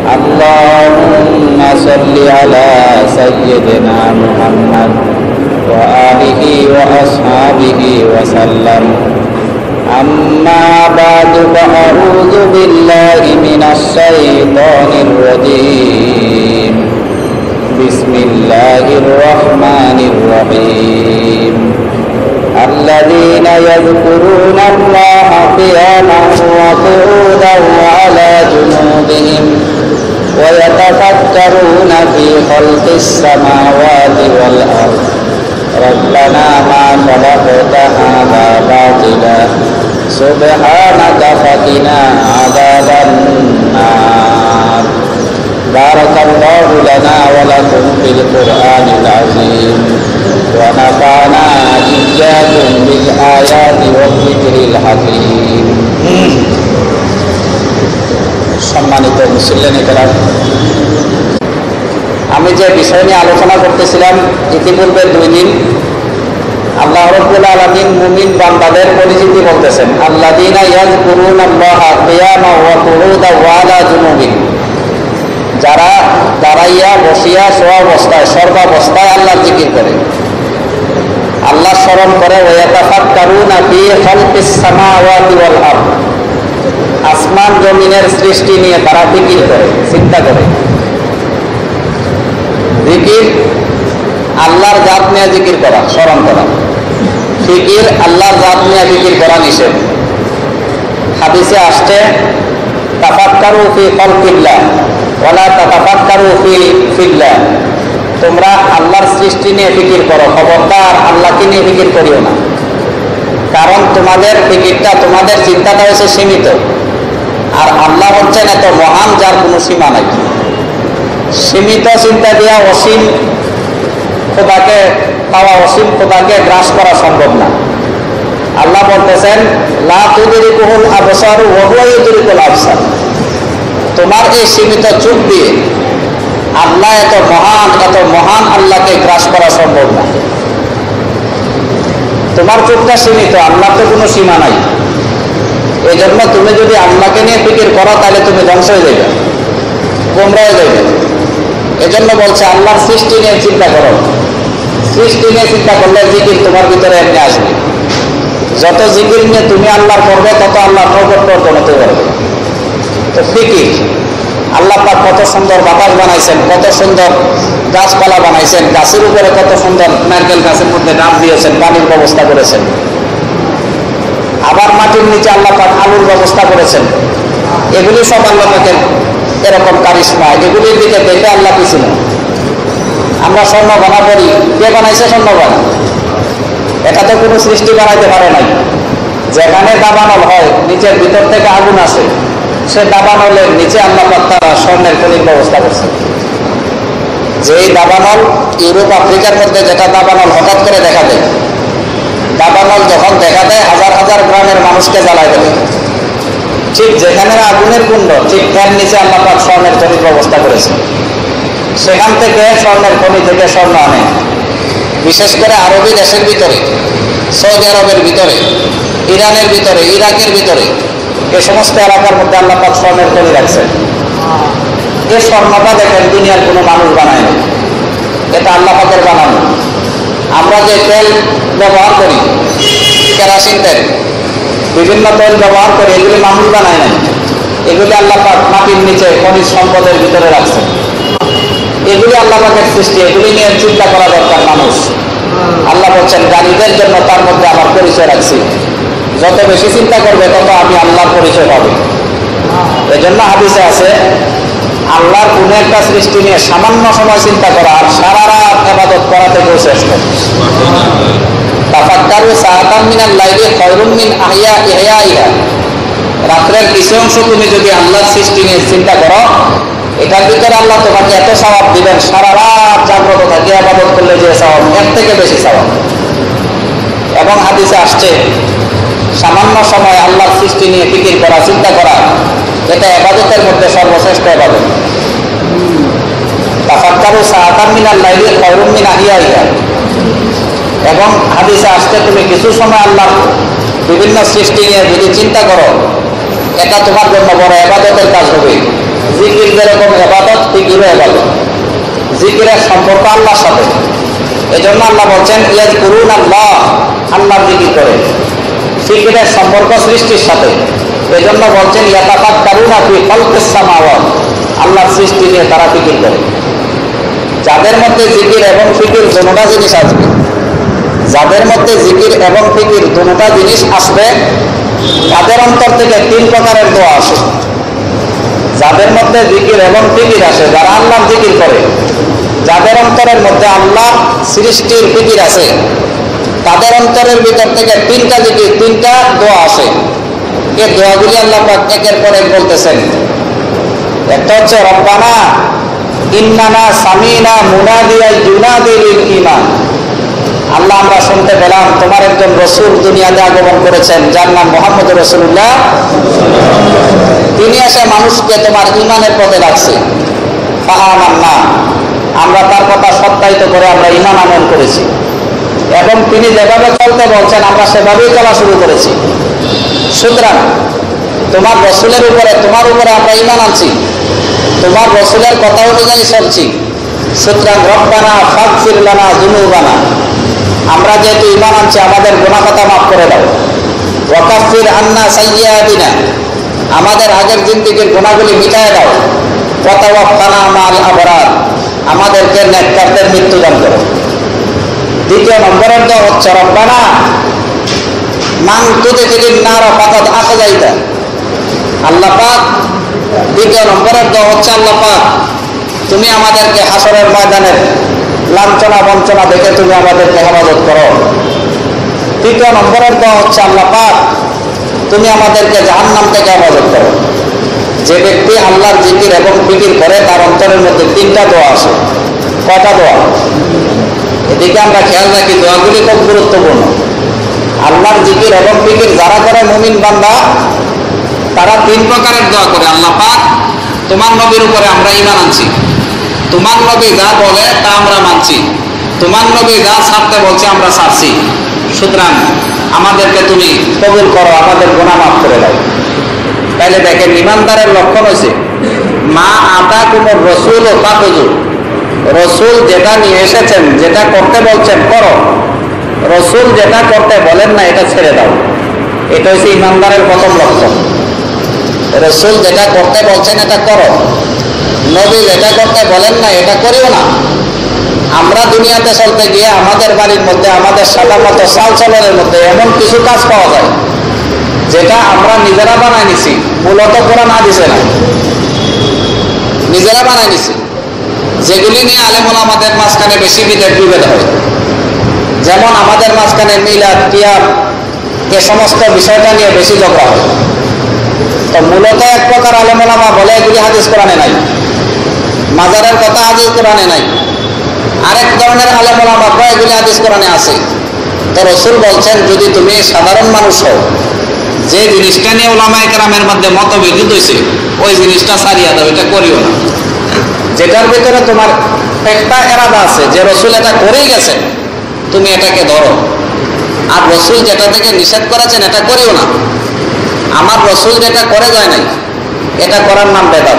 اللهم صل على سيدنا محمد وآله وأصحابه وسلم. أما بعد فأعوذ بالله من الشيطان الرجيم. بسم الله الرحمن الرحيم. الذين يذكرون الله قياما وقعودا وعلى جنوبهم ويتفكرون في خلق السماوات والأرض ربنا ما خلقت هذا باطلا سبحانك فقنا عذاب النار. بارك الله لنا ولكم في القرآن العظيم ونفعنا إياكم بالآيات والذكر الحكيم. সম্মানিত মুসল্লিরা, আমি যে বিষয় নিয়ে আলোচনা করতেছিলাম ইতিপূর্বে 2 দিন, আল্লাহ রাব্বুল আলামিন মুমিন বান্দাদের পরিচিতি বলতেছেন। আল্লাযীনা ইয়াযকুরুনাল্লাহা কিয়ামান ওয়া কুউদান ওয়া আলা জুনুবিহিম, যারা দাঁড়াইয়া বসিয়া শোয়া অবস্থায় সর্বাবস্থায় আল্লাহর জিকির করে, আল্লাহ স্মরণ করে। ওয়া ইয়াতাফাক্কারুনা ফি খালকিস সামাওয়াতি ওয়াল আরদ, আসমান জমিনের সৃষ্টি নিয়ে তারা জিকির করে, চিন্তা করে। জিকির আল্লাহর জাত নিয়ে জিকির করা, স্মরণ করা। ফিকির আল্লাহর জাত নিয়ে জিকির করা নিষেধ। হাদিসে আসছে তাফাক্কারু ফি খালকিল্লাহ ওয়ালা তাতাফাক্কারু ফিল্লাহ, তোমরা আল্লাহর সৃষ্টি নিয়ে ফিকির করো, খবরদার আল্লাহকে নিয়ে ফিকির করিও না। কারণ তোমাদের ফিকিরটা, তোমাদের চিন্তাটা হচ্ছে সীমিত, আর আল্লাহ হচ্ছেন এত মহান যার কোনো সীমা নাই। সীমিত চিন্তা দিয়া অসীম খোদাকে পাওয়া, অসীম খোদাকে গ্রাস করা সম্ভব না। আল্লাহ বলতেছেন লা তুদরিকুহুল আবসার ওয়া হুয়া ইউদরিকুল আবসার, তোমার এই সীমিত চোখ দিয়ে আল্লাহ এত মহান আল্লাহকে গ্রাস করা সম্ভব না। তোমার চোখটা সীমিত, আল্লাহর তো কোনো সীমা নাই। এই জন্য তুমি যদি আল্লাহকে নিয়ে ফিকির করো তাহলে তুমি ধ্বংস হয়ে যাবে, গোমরা হয়ে যাবে। এজন্য বলছে আল্লাহর সৃষ্টি নিয়ে চিন্তা করো। সৃষ্টি নিয়ে চিন্তা করলে জিকির তোমার ভিতরে এমনি আসবে। যত জিকির নিয়ে তুমি আল্লাহ করবে তত আল্লাহ নৈকট্য অর্জন হতে পারবে। তো ফিকির, আল্লাহ পাক কত সুন্দর বাতাস বানাইছেন, কত সুন্দর গাছপালা বানাইছেন, গাছের উপরে কত সুন্দর নারকেল গাছের মধ্যে ডাব দিয়েছেন, পানির ব্যবস্থা করেছেন। আবার মাটির নিচে আল্লাহ পাক আলুর ব্যবস্থা করেছেন। এগুলি সব আল্লাহ পাকের এরকম কারিশমা, এগুলির দিকে দেখে আল্লাহ কিছু না। আমরা স্বর্ণ বানা করি, কে বানাইছে স্বর্ণ বানা? এটা তো কোনো সৃষ্টি বানাইতে পারে নাই। যেখানে দাবানল হয় নিচের ভিতর থেকে আগুন আসে, সে দাবানলের নিচে আল্লাহ পাক তারা স্বর্ণের খনির ব্যবস্থা করছে। যেই দাবানল ইউরোপ আফ্রিকার মধ্যে যেটা দাবানল হঠাৎ করে দেখা দেয়, দাবানল যখন দেখা দেয় হাজার হাজার গ্রামের মানুষকে জ্বালায় দেবে। ঠিক যেখানে আগুনের কুণ্ড, ঠিক এর নিচে আল্লাহ পাক স্বর্ণের খনির ব্যবস্থা করেছে। সেখান থেকে স্বর্ণের খনি থেকে স্বর্ণ আনে। বিশেষ করে আরবি দেশের ভিতরে, সৌদি আরবের ভিতরে, ইরানের ভিতরে, ইরাকের ভিতরে, এই সমস্ত এলাকার মধ্যে আল্লাহ পাক স্বর্ণের খনি রাখছেন। এই স্বর্ণটা দেখেন দুনিয়ার কোনো মানুষ বানায় না, এটা আল্লাহ পাকের বানানো। আমরা যে তেল ব্যবহার করি, কেরাসিন তেল, বিভিন্ন তেল ব্যবহার করি, এগুলি মানুষ বানায় নাই। এগুলি আল্লাহ পাক মাটির নিচে খনিজ সম্পদের ভিতরে রাখছেন। এগুলি আল্লাহ পাকের সৃষ্টি, এগুলি নিয়ে চিন্তা করা দরকার মানুষ। আল্লাহ বলছেন গাড়িদের জন্য তার মধ্যে আমার পরিচয় রাখছি, যত বেশি চিন্তা করবে তত আমি আল্লাহর পরিচয় পাবো। এজন্য হাদিসে আছে আল্লাহর কোনো একটা সৃষ্টি নিয়ে সামান্য সময় চিন্তা করা আর সারা রাত ইবাদত করা থেকেও শ্রেষ্ঠ। তাফাক্কারু সাআতাম মিনাল লাইলি খায়রুম মিন ইহয়াইহা, রাত্রের কিছু অংশ তুমি যদি আল্লাহর সৃষ্টি নিয়ে চিন্তা করো, এটার ভিতরে আল্লাহ তোমাকে এত সওয়াব দিবেন, সারা রাত জাগ্রত থাকে ইবাদত করলে যে সওয়াব, এর থেকে বেশি সওয়াব। এবং হাদিসে আসছে সামান্য সময় আল্লাহর সৃষ্টি নিয়ে ফিকির করা, চিন্তা করা, এটা ইবাদতের মধ্যে সর্বশ্রেষ্ঠ ইবাদত। তাফাক্কারু সাআতাম মিনাল লাইলি খায়রুম মিন ইহয়াইহা। এবং হাদিসে আসছে তুমি কিছু সময় আল্লাহ বিভিন্ন সৃষ্টি নিয়ে যদি চিন্তা করো, এটা তোমার জন্য বড় ইবাদতের কাজ হবে। জিকির যেরকম জিকিরের সম্পর্ক আল্লাহর সাথে। এজন্য আল্লাহ বলছেন ইয়াজকুরুন আল্লাহ, আল্লাহর জিকির করে। ফিকিরের সম্পর্ক সৃষ্টির সাথে, এজন্য বলছেন ইয়াতাফাক্কারুনা ফি খালকিস সামাওয়াত, আল্লাহর সৃষ্টি নিয়ে তারা ফিকির করে। যাদের মধ্যে জিকির এবং ফিকির দুটোটা জিনিস আসবে, যাদের মধ্যে জিকির এবং ফিকির দুটোটা জিনিস আসবে, তাদের অন্তর থেকে 3 প্রকারের দোয়া আসে। যাদের মধ্যে জিকির এবং ফিকির আসে, যারা আল্লাহর জিকির করে, যাদের অন্তরের মধ্যে আল্লাহর সৃষ্টির ফিকির আছে, তাদের অন্তরের ভিতর থেকে 3টা জিকির, 3টা দোয়া আসে। এই দোয়াগুলি আল্লাহ পাক একের পর এক বলতেছেন। একটা হচ্ছে রব্বানা ইন্নানা সামিনা মুনাদিয়া ইউনাদি লিল ঈমান, আল্লাহ আমরা শুনতে পেলাম তোমার একজন রাসূল দুনিয়াতে আগমন করেছেন, যার নাম মুহাম্মদুর রাসূলুল্লাহ। তিনি এসে মানুষকে তোমার ঈমানের পথে ডাকছে। ফাআমান্না, আমরা তার কথা সত্যায়িত করে আমরা ঈমান আনয়ন করেছি, এবং তিনি যেভাবে চলতে বলছেন আমরা সেভাবেই চলা শুরু করেছি। সুতরাং তোমার রাসূলের উপরে, তোমার উপরে আমরা ঈমান আনছি, তোমার রাসূলের কথা অনুযায়ী চলছি। সুতরাং রব্বানা ফাগফির লানা যুনুবানা, আমরা যেহেতু ঈমান আনছি আমাদের গুনাহ খাতা মাফ করে দাও। ওয়া কাফির আন্না সাইয়্যাতিনা, আমাদের আগের জিন্দেগীর গুনাহগুলি মিটায় দাও। ওয়া তাওয়াফানা মাল আবরার, আমাদেরকে নেককারদের মৃত্যু দান করো। দ্বিতীয় নম্বরের দোয়া হচ্ছে রব্বানা মান তুদখিলিন নার ফাকাদ আখযাইতা, আল্লাহ পাক। দ্বিতীয় নম্বরের দোয়া হচ্ছে আল্লাহ পাক তুমি আমাদেরকে হাসরের ময়দানের লাঞ্ছনা বঞ্চনা দেখে তুমি আমাদেরকে হেফাজত করো। তৃতীয় নম্বরের দোয়া হচ্ছে আল্লাহ পাক তুমি আমাদেরকে জাহান্নাম থেকে হেফাজত করো। যে ব্যক্তি আল্লাহর জিকির এবং ফিকির করে তার অন্তরের মধ্যে 3টা দোয়া আসে। কয়টা দোয়া? এদিকে আমরা খেয়াল রাখি, দোয়াগুলি খুব গুরুত্বপূর্ণ। আল্লাহর জিকির এবং ফিকির যারা করে মুমিন বান্দা, তারা 3 প্রকারের দোয়া করে। আল্লাহ পাক তোমার নবীর উপরে আমরা ঈমান আনছি, তোমার নবী যা বলে তা আমরা মানছি, তোমার নবী যা ছাড়তে বলছে আমরা ছাড়ছি। সুতরাং আমাদেরকে তুমি কবুল করো, আমাদের গুনাহ মাফ করে দাও। তাইলে দেখেন ঈমানদারের লক্ষণ হয়েছে মা আতাকুমুর রাসূল ফাখুযু, রাসূল যেটা নিয়ে এসেছেন, যেটা করতে বলছেন করো, রাসূল যেটা করতে বলেন না এটা ছেড়ে দাও। এটা হচ্ছে ঈমানদারের প্রথম লক্ষণ। রাসূল যেটা করতে বলছেন এটা করো, নবী যেটা করতে বলেন না এটা করিও না। আমরা দুনিয়াতে চলতে গিয়ে আমাদের বাড়ির মধ্যে, আমাদের সাধারণত চালচলনের মধ্যে এমন কিছু কাজ পাওয়া যায় যেটা আমরা নিজেরা বানাই নিছি, মূলত কোরআন হাদিসে না, নিজেরা বানাই নিছি, যেগুলি নিয়ে আলেম ওলামাদের মাঝখানে বেশি বিভেদ হয়। যেমন আমাদের মাঝখানে মিলাদ, কিয়াম, এ সমস্ত বিষয়টা নিয়ে বেশি ঝগড়া হয়। তো মূলত এক প্রকার আলেম ওলামা বলে এগুলি হাদিস কোরআনে নাই, মাজারের কথা হাদিস কোরআনে নাই। আরেক ধরনের আলেম ওলামা কয় এগুলি হাদিস কোরআনে আছে। তো রাসূল বলছেন যদি তুমি সাধারণ মানুষ হও, যে জিনিসটা নিয়ে ওলামায়ে কেরামের মধ্যে মতবিরোধ হয়েছে ওই জিনিসটা ছাড়িয়ে দাও, এটা করিও না। যেটার ভিতরে তোমার একটা এরাদা আছে যে রাসূল এটা করেই গেছেন, তুমি এটাকে ধরো। আর রাসূল যেটা থেকে নিষেধ করেছেন এটা করিও না। আমার রাসূল যেটা করে যায় নাই এটা করার নাম বেদাত।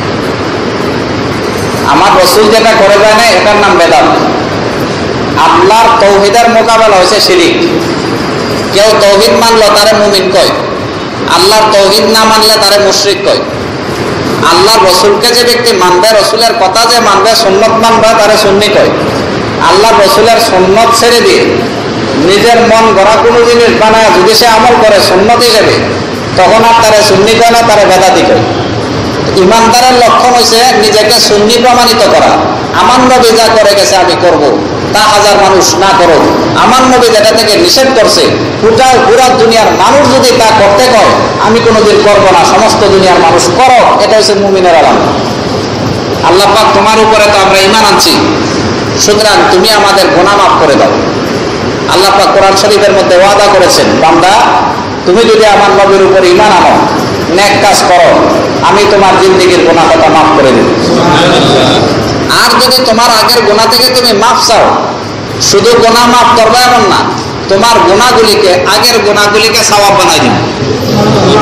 আমার রাসূল যেটা করে যায় নাই এটার নাম বেদাত। আল্লাহর তাওহীদের মোকাবেলা হয়েছে শিরিক। কেউ তাওহীদ মানলো তারে মুমিন কয়, আল্লাহর তাওহীদ না মানলে তারে মুশরিক কয়। আল্লাহর রাসূলকে যে ব্যক্তি মানবে, রাসূলের কথা যে মানবে, সুন্নত মানবে, তারে সুন্নি কয়। আল্লাহর রাসূলের সুন্নত ছেড়ে দিয়ে নিজের মন গড়া কোনো জিনিস বানায় যদি সে আমল করে সুন্নত হিসেবে, তখন আর তারে সুন্নি কয় না, তারে বেদাতি কয়। ইমানদারের লক্ষণ হয়েছে নিজেকে সুন্নি প্রমাণিত করা। আমার নবী যা করে গেছে আমি করব, তা হাজার মানুষ না করো। আমার নবী যেটা থেকে নিষেধ করছে পুরা দুনিয়ার মানুষ যদি তা করতে কয় আমি কোনোদিন করব না, সমস্ত দুনিয়ার মানুষ করো। এটা হচ্ছে মুমিনের আলামত। আল্লাহ পাক তোমার উপরে তো আমরা ঈমান আনছি, সুতরাং তুমি আমাদের গুনাহ মাফ করে দাও। আল্লাহ পাক কোরআন শরীফের মধ্যে ওয়াদা করেছেন, বান্দা তুমি যদি আমার নবীর উপর ঈমান আনো, নেক কাজ করো, আমি তোমার জিন্দেগীর গুনাহ কথা মাফ করে দেব। আর যদি তোমার আগের গুনাহ থেকে তুমি মাফ চাও, শুধু গুনাহ মাফ করবে এমন না, তোমার গুনাহগুলিকে, আগের গুনাহগুলিকে সওয়াব বানাই দিবে।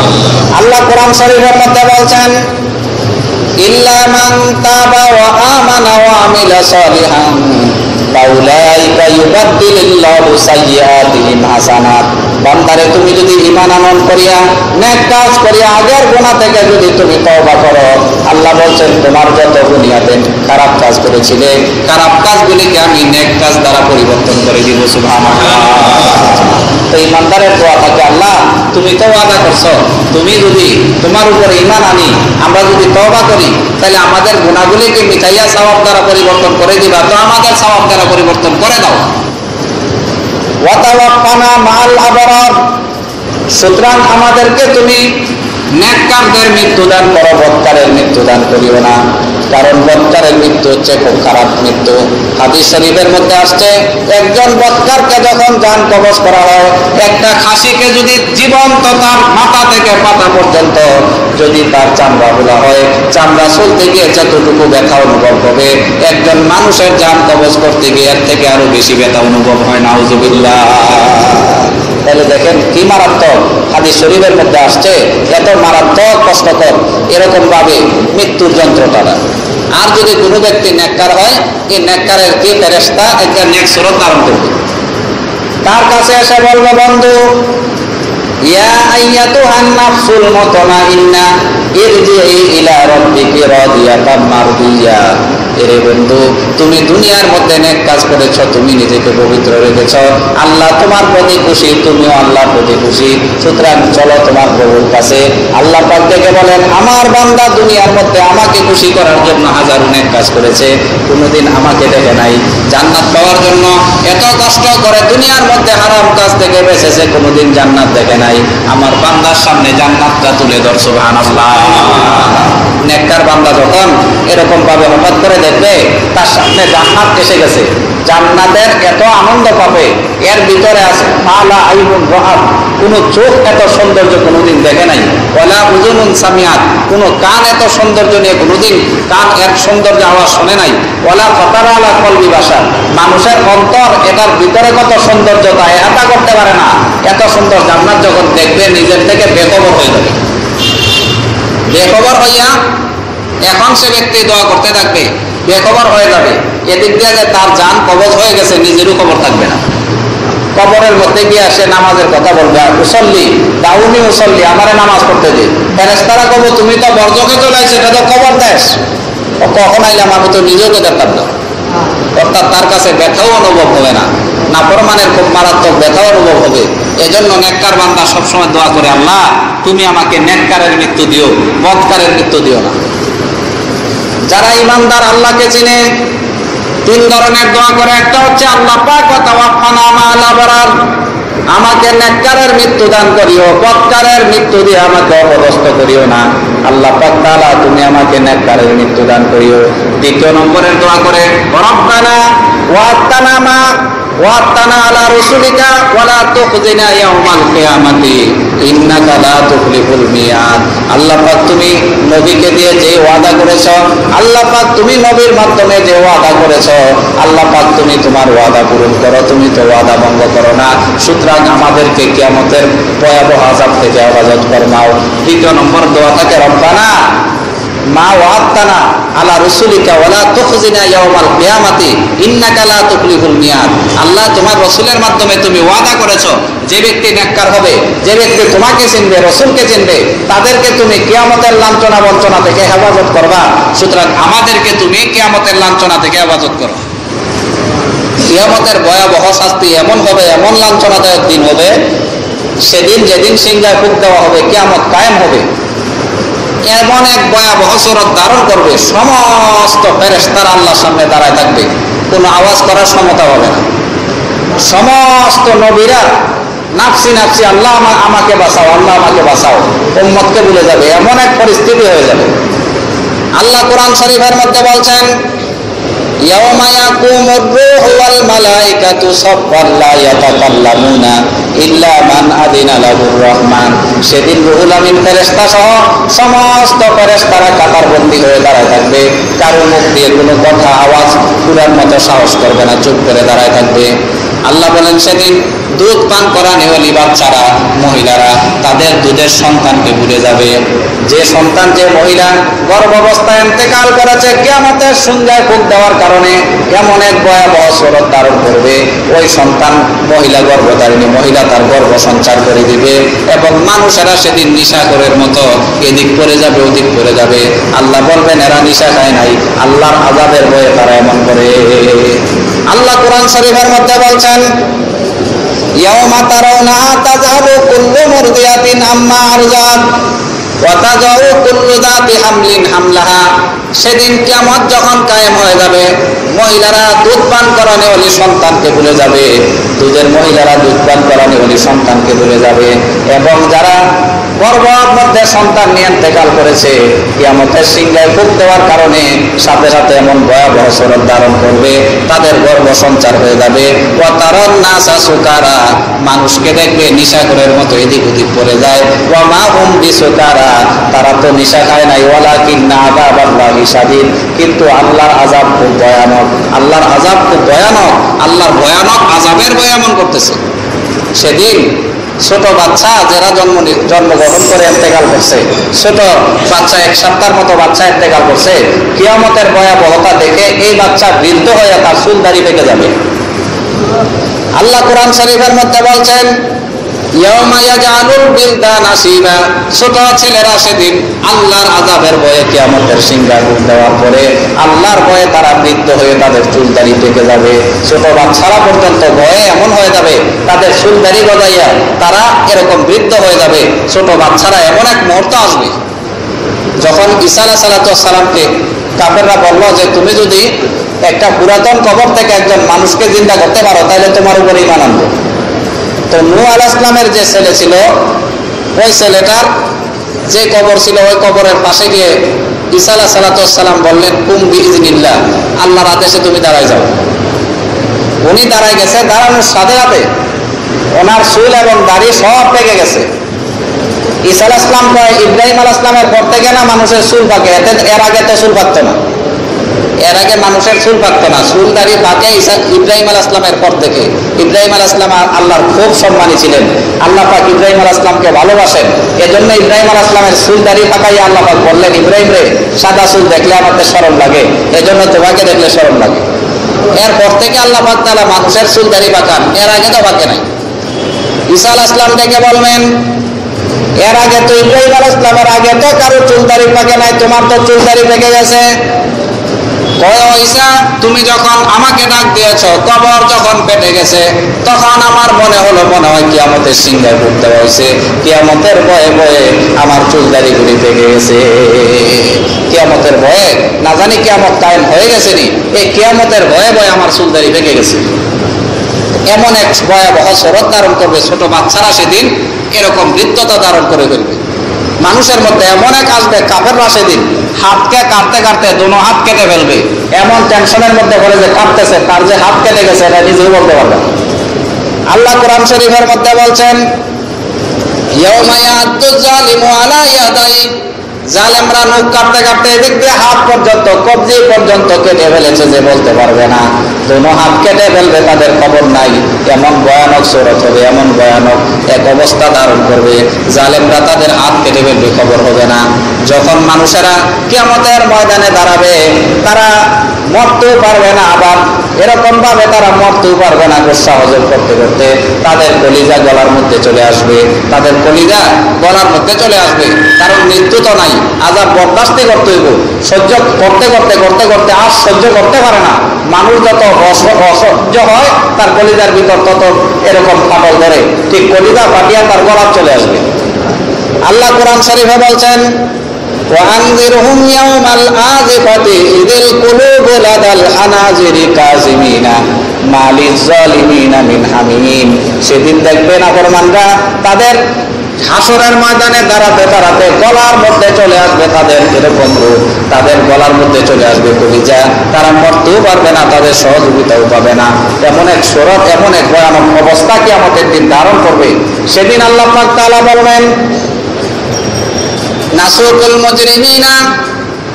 আল্লাহ কোরআন শরীফের মধ্যে বলছেন ইল্লা মান তাবা ওয়া আমানা আমানা ওয়া আমিলা সালিহান ফাউলাইকা ইউবাদদিলুল্লাহু সাইয়্যাতিহিম হাসানাত। বান্দারে তুমি যদি ঈমান আনয়ন করিয়া নেক কাজ করিয়া আগের গুনাহ থেকে যদি তুমি তওবা করো, আল্লাহ বলছেন তোমার যত দুনিয়াতে খারাপ কাজ করেছিলে খারাপ কাজগুলিকে আমি নেক কাজ দ্বারা পরিবর্তন করে দিব। সুবহানাল্লাহ। তো ঈমানদারের দোয়া থাকে, আল্লাহ তুমি তো ওয়াদা করছো, তুমি যদি তোমার উপর ঈমান আনি আমরা যদি তওবা করি তাহলে আমাদের গুনাহগুলিকে মিটাইয়া সওয়াব দ্বারা পরিবর্তন করে দিবা, তো আমাদের সওয়াব দ্বারা পরিবর্তন করে দাও। ওয়া তাওয়াফানা মাআল আবরার, সুতরাং আমাদেরকে তুমি নেককারদের মৃত্যু দান করো, বদকারের মৃত্যু দান করিও না, কারণ বদকারের মৃত্যু হচ্ছে খুব খারাপ মৃত্যু। হাদিস শরীফের মধ্যে আসছে, একজন বদকারকে যখন জান কবজ করা হয়, একটা খাসিকে যদি জীবন্ত তার মাথা থেকে পাতা পর্যন্ত যদি তার চামড়া খোলা হয়, চামড়া চলতে গিয়ে যতটুকু ব্যথা অনুভব হবে, একজন মানুষের জান কবজ করতে গিয়ে এর থেকে আরো বেশি ব্যথা অনুভব হয়। নাউজুবিল্লাহ। তাহলে দেখেন কি মারাত্মক, হাদিস শরীফের মধ্যে আসছে এত মারাত্মক কষ্টকর এরকম ভাবে মৃত্যুর যন্ত্রটা। আর যদি কোনো ব্যক্তি নেককার হয়, এই নেককারের কি ফেরেশতা একটা নেক সুরত ধারণ করবে, তার কাছে এসে বলবে, বন্ধু ইয়া আইয়াতুহান নাফসুল মুতমাইন্না ইরজিই ইলা রাব্বিকি রাদিয়াতাম মারদিয়া। এরে বন্ধু, তুমি দুনিয়ার মধ্যে নেক কাজ করেছো, তুমি নিজেকে পবিত্র রেখেছো, আল্লাহ তোমার প্রতি খুশি, তুমিও আল্লাহর প্রতি খুশি, সুতরাং চলো তোমার প্রভুর কাছে। আল্লাহ পাক ডেকে বলেন, আমার বান্দা দুনিয়ার মধ্যে আমাকে খুশি করার জন্য হাজারো নেক কাজ করেছে, কোনোদিন আমাকে দেখে নাই। জান্নাত পাওয়ার জন্য এত কষ্ট করে দুনিয়ার মধ্যে হারাম কাজ থেকে বেঁচেছে, কোনোদিন জান্নাত দেখে নাই। আমার বান্দার সামনে জান্নাতটা তুলে ধর। সুবহানাল্লাহ। নেককার বান্দা যখন এরকম ভাবে হঠাৎ করে দেখবে তার সামনে জান্নাত এসে গেছে, জান্নাতের এত আনন্দ পাবে, এর ভিতরে আছে মালা আইনুন রাআত, কোন চোখ এত সৌন্দর্য কোনোদিন দেখে নাই, ওয়ালা উযুনুন সামিআত, কোন কান এত সৌন্দর্য নিয়ে কোনোদিন কান এর সৌন্দর্য আওয়াজ শুনে নাই, ওয়ালা ফাতারা আলা কলবি বাশার, মানুষের অন্তর এটার ভিতরে কত সৌন্দর্য তা এটা করতে পারে না। এত সুন্দর জান্নাত যখন দেখবে নিজের থেকে বেখবর হয়ে যাবে। বেখবর হইয়া এখন সে ব্যক্তি দোয়া করতে থাকবে, বেখবর হয়ে যাবে। এদিক দিয়ে যে তার জান কবজ হয়ে গেছে, নিজেরও খবর থাকবে না। কবরের মধ্যে গিয়ে সে নামাজের কথা বলবে, আর মুসল্লি দাউনি মুসল্লি আমারে নামাজ পড়তে দে। ফেরেশতারা কব, তুমি তো বর্জকে চলাইছে, এটা তো কবর দেশ, কখন আইলাম আমি তো নিজেও তো দেখতাম না। অর্থাৎ তার কাছে ব্যথাও অনুভব হবে না, নাফরমানের খুব মারাত্মক ব্যথাও অনুভব হবে। এজন্য নেককার বান্দা সবসময় দোয়া করে, আল্লাহ তুমি আমাকে নেককারের মৃত্যু দিও, বদকারের মৃত্যু দিও না। যারা ইমানদার আল্লাহকে চিনে তিন ধরনের দোয়া করে, একটা হচ্ছে আল্লাহ পাক ওয়া তাওয়াফানা মাআল আবরার, আমাকে নেককারের মৃত্যু দান করিও, বদকারের মৃত্যু দিয়ে আমাকে অপদস্থ করিও না। আল্লাহ পাক তাআলা তুমি আমাকে নেককারের মৃত্যু দান করিও। দ্বিতীয় নম্বরের দোয়া করে, রব্বানা ওয়াত্তানা আলা রাসূলিকা ওয়ালা তুখজিনা ইয়াওমাল কিয়ামাতি ইন্নাকা লা তুখলিফুল মিয়াদ। আল্লাহ পাক তুমি নবীকে দিয়ে যে ওয়াদা করেছো, আল্লাহ পাক তুমি নবীর মাধ্যমে যে ওয়াদা করেছো, আল্লাহ পাক তুমি তোমার ওয়াদা পূরণ করো, তুমি তো ওয়াদা ভঙ্গ করো না। সুতরাং আমাদেরকে কিয়ামতের ভয়াবহ আযাব থেকে হেফাজত ফরমাও। তৃতীয় নম্বর দোয়া থাকে, রব্বানা মা ওয়াত্তানা আলা রাসূলিকা ওয়ালা তুখজিনা ইয়াওমাল কিয়ামাতি ইন্নাকা লা তুখলিফুল মিয়াদ। আল্লাহ তোমার রাসূলের মাধ্যমে তুমি ওয়াদা করেছো, যে ব্যক্তি নেককার হবে, যে ব্যক্তি তোমাকে চিনবে, রাসূলকে চিনবে, তাদেরকে তুমি কিয়ামতের লাঞ্ছনা বঞ্চনা থেকে হেফাজত করবা। সুতরাং আমাদেরকে তুমি কিয়ামতের লাঞ্ছনা থেকে হেফাজত করো। কিয়ামতের ভয়াবহ শাস্তি এমন হবে, এমন লাঞ্ছনাদায়ক দিন হবে, সেদিন যেদিন সিংহায় ফুঁক দেওয়া হবে, কিয়ামত কায়েম হবে, এমন এক ভয়াবহ সুরত ধারণ করবে, সমস্ত ফেরেশতারা আল্লাহর সামনে দাঁড়ায় থাকবে, কোনো আওয়াজ করার ক্ষমতা হবে না। সমস্ত নবীরা নাফসি নাফসি, আল্লাহ আমাকে বাঁচাও, আল্লাহ আমাকে বাঁচাও, উম্মতকে ভুলে যাবে, এমন এক পরিস্থিতি হয়ে যাবে। আল্লাহ কোরআন শরীফের মধ্যে বলছেন, ইয়াওমা ইয়াকুমুর রূহু ওয়াল মালাইকাতু সাফফান লা ইয়াতাকাল্লামুনা ইল্লা মান আযিনা লাহুর রহমান। সেদিন রুহুল আমিন ফেরেশতা সহ সমস্ত ফেরেশতারা কাতারবন্দী হয়ে দাঁড়ায় থাকবে, কারো মুখ দিয়ে কোনো কথা আওয়াজ পুরার মতো সাহস করবে না, চুপ করে দাঁড়ায় থাকবে। আল্লাহ বলেন সেদিন দুধ পান করা নেওয়ালি বাচ্চারা, মহিলারা তাদের দুধের সন্তানকে ভুলে যাবে। যে সন্তান, যে মহিলা গর্ভাবস্থায় ইন্তেকাল করেছে, কিয়ামতের সন্ধ্যায় ফুঁক দেওয়ার কারণে এমন এক ভয়াবহ স্বরূপ ধারণ করবে, ওই সন্তান মহিলা গর্ভধারিণী মহিলা তার গর্ভ সঞ্চার করে দিবে এবং মানুষেরা সেদিন নিশাখোরের মতো এদিক করে যাবে ওদিক করে যাবে। আল্লাহ বলবেন এরা নিশা খায় নাই, আল্লাহর আযাবের ভয়ে তারা এমন করে। আল্লাহ কোরআন শরীফের মধ্যে বলছেন, ইয়াউমা তারাউনাহা তাযহাবু কুল্লু মুরদিয়াতিন আম্মা আরযাত ওয়া তাযাউ কুল্লু যাতি হামলিন হামলাহা। সেদিন কিয়ামত যখন কায়েম হয়ে যাবে, মহিলারা দুধ পান করানো ওলি সন্তানকে ভুলে যাবে, দুধের মহিলারা দুধ পান করানো ওলি সন্তানকে ভুলে যাবে এবং যারা গর্ভের মধ্যে সন্তান নিয়ে ইন্তেকাল করেছে, কিয়ামতের সিংহায় ফুঁক দেওয়ার কারণে সাথে সাথে এমন ভয়াবহ স্বরূপ ধারণ করবে, তাদের গর্ভ সঞ্চার হয়ে যাবে। ওয়া তারান নাসা সুকারা, মানুষকে দেখবে নিশাখোরের মতো এদিক ওদিক পড়ে যায়। ওয়া মা হুম বিসুকারা, তারা তো নিশা খায় নাই, ওয়ালাকিন্না আযাবাল্লাহি শাদীদ, কিন্তু আল্লাহর আযাব খুব ভয়ানক। আল্লাহর আযাব খুব ভয়ানক, আল্লাহর ভয়ানক আযাবের ভয় এমন করতেছে। সেদিন ছোট বাচ্চা যারা জন্মগ্রহণ করে ইন্তেকাল করছে, ছোট বাচ্চা 1 সপ্তাহের মতো বাচ্চা ইন্তেকাল করছে, কিয়ামতের ভয়াবহতা দেখে এই বাচ্চা বৃদ্ধ হয়ে তার চুল দাড়ি পেকে যাবে। আল্লাহ কোরআন শরীফের মধ্যে বলছেন, ইয়াউমা ইয়াজআলুল বিলদানা শিবা, ছোট ছেলেরা সেদিন আল্লাহর আযাবের ভয়ে কিয়ামতের সিংহায় ফুঁক দেওয়ার পরে আল্লাহর ভয়ে তারা বৃদ্ধ হয়ে তাদের চুল দাড়ি পেকে যাবে। ছোট বাচ্চারা পর্যন্ত ভয়ে এমন হয়ে যাবে, তাদের চুল দাড়ি গজাইয়া তারা এরকম বৃদ্ধ হয়ে যাবে। ছোট বাচ্চারা এমন এক মুহূর্ত আসবে যখন ঈসা আলাইহিস সালামকে কাফেররা বলল যে তুমি যদি একটা পুরাতন কবর থেকে একজন মানুষকে জিন্দা করতে পারো তাহলে তোমার উপর ঈমান আনবো। তো নূহ আলাইহিস সালামের যে ছেলে ছিল, ওই ছেলেটার যে কবর ছিল, ওই কবরের পাশে গিয়ে ঈসা আলাইহিস সালাম বললেন, কুম বিইজনিল্লাহ, আল্লাহর আদেশে তুমি দাঁড়ায় যাও। উনি দাঁড়ায় গেছে, দাঁড়ানোর সাথে সাথে ওনার চুল এবং দাড়ি সব পেকে গেছে। ঈসা আলাইহিস সালাম কয়, ইব্রাহিম আলাইহিস সালামের পর থেকে না মানুষের চুল পাকে, এর আগে তো চুল পাকতো না, এর আগে মানুষের চুল পাকতো না, চুল দাড়ি পাকে ইব্রাহিম আলাইহিস সালামের পর থেকে। ইব্রাহিম আলাইহিস সালাম আল্লাহর খুব সম্মানী ছিলেন, আল্লাহ পাক ইব্রাহিম আলাইহিস সালামকে ভালোবাসেন, এজন্য ইব্রাহিম আলাইহিস সালামের চুল দাড়ি পাকাইয়া আল্লাহ পাক বললেন, ইব্রাহিম রে, সাদা চুল দেখলে আমাদের শরম লাগে, এজন্য তোমাকে দেখলে শরম লাগে। এরপর থেকে আল্লাহ পাক তাআলা মানুষের চুল দাড়ি পাকান, এর আগে তো পাকে নাই। ঈসা আলাইহিস সালাম দেখে বলবেন, এর আগে তো ইব্রাহিম আলাইহিস সালামের আগে তো কারো চুল দাড়ি পাকে নাই, তোমার তো চুল দাড়ি পেকে গেছে। ঈসা, তুমি যখন আমাকে ডাক দিয়েছ, কবর যখন পেটে গেছে, তখন আমার মনে হলো মনে হয় কিয়ামতের সিংহায় ফুঁক দেওয়া হয়েছে, কিয়ামতের ভয়ে ভয়ে আমার চুল দাড়িগুলি পেকে গেছে। কিয়ামতের ভয়ে, না জানি কিয়ামত কায়েম হয়ে গেছে নি, এই কিয়ামতের ভয়ে ভয়ে আমার চুল দাড়ি পেকে গেছে। এমন এক ভয়াবহ স্বরূপ ধারণ করবে, ছোট বাচ্চারা সেদিন এরকম বৃদ্ধতা ধারণ করে ফেলবে। মানুষের মধ্যে এমন এক আসবে, কাফেররা সেদিন হাতকে কাটতে কাটতে দোনো হাত কেটে ফেলবে, এমন টেনশনের মধ্যে পড়ে যে কাটতেছে, তার যে হাত কেটে গেছে এটা নিজেও বলতে পারবে না। আল্লাহ কোরআন শরীফের মধ্যে বলছেন, ইয়াউমা ইয়াদ্দু যালিমু আলা ইয়াদাই, জালেমরা নখ কাটতে কাটতে এদিক দিয়ে হাত পর্যন্ত, কবজি পর্যন্ত কেটে ফেলেছে যে বলতে পারবে না, দোনো হাত কেটে ফেলবে, তাদের খবর নাই। এমন ভয়ানক সুরত হবে, এমন ভয়ানক এক অবস্থা ধারণ করবে, জালেমরা তাদের হাত কেটে ফেলবে, খবর হবে না। যখন মানুষেরা কিয়ামতের ময়দানে দাঁড়াবে, তারা মরতেও পারবে না, আবার এরকম ভাবে তারা মরতেও পারবে না, গোসা হজম করতে করতে তাদের কলিজা গলার মধ্যে চলে আসবে, তাদের কলিজা গলার মধ্যে চলে আসবে। কারণ মৃত্যু তো নাই, আযাব বরদাস্ত করতে হইব, সহ্য করতে করতে করতে করতে আর সহ্য করতে পারে না। মানুষ যত অসহ্য হয়, তার কলিজার ভিতর তত এরকম ফাটল ধরে, ঠিক কলিজা ফাটিয়া তার গলা চলে আসবে। আল্লাহ কোরআন শরীফে বলছেন, وأنذرهم يوم الآزفة إذ القلوب لدى الحناجر كاظمين ما للظالمين من حميم। সেদিন দেখবেন নাফরমানরা তাদের হাসরের ময়দানে দাঁড়াতে দাঁড়াতে গলার মধ্যে চলে আসবে তাদের এরকম রূপ, তাদের গলার মধ্যে চলে আসবে কলিজা, তারা মরতেও পারবে না, তাদের সহযোগিতাও পাবে না। এমন এক সুরত, এমন এক ভয়ানক অবস্থা কিয়ামতের দিন ধারণ করবে। সেদিন আল্লাহ পাক তাআলা বলবেন, নাসুকুল মুজরিমিনা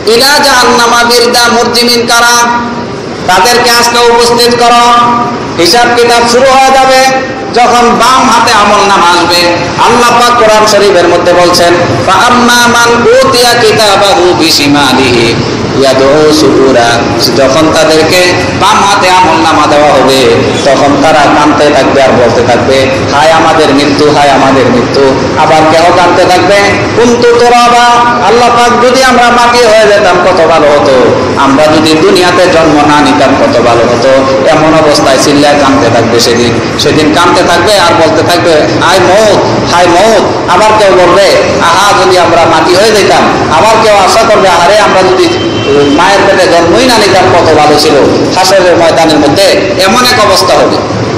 ইলা জাহান্নামা বিরদা মুরজিমিন কারা, তাদেরকে আজকে উপস্থিত করো। হিসাব কিতাব শুরু হয়ে যাবে যখন বাম হাতে আমলনামা আসবে। আল্লাহ পাক কোরআন শরীফের মধ্যে বলছেন, ফাআম্মা মান উতিয়া কিতাবাহু বিশিমালিহি ইয়াদউ সুবুরা, যখন তাদেরকে বাম হাতে আমলনামা দেওয়া হবে তখন তারা কাঁদতে থাকবে আর বলতে থাকবে, হায় আমাদের মৃত্যু, হায় আমাদের মৃত্যু। আবার কেউ কাঁদতে থাকবে, কুনতু তুরাবা, আল্লাহ পাক যদি আমরা মাটি হয়ে যেতাম কত ভালো হতো, আমরা যদি দুনিয়াতে জন্ম না নিতাম কত ভালো হতো। এমন অবস্থায় চিল্লায় কাঁদতে থাকবে। সেদিন কাঁদতে থাকবে আর বলতে থাকবে, হায় মউত, হায় মউত। আবার কেউ বলবে, আহা যদি আমরা মাটি হয়ে যেতাম। আবার কেউ আশা করবে, আরে আমরা যদি মায়ের পেটে জন্মই না নিতাম কত ভালো ছিল। হাসরের ময়দানের মধ্যে এমন এক অবস্থা হবে।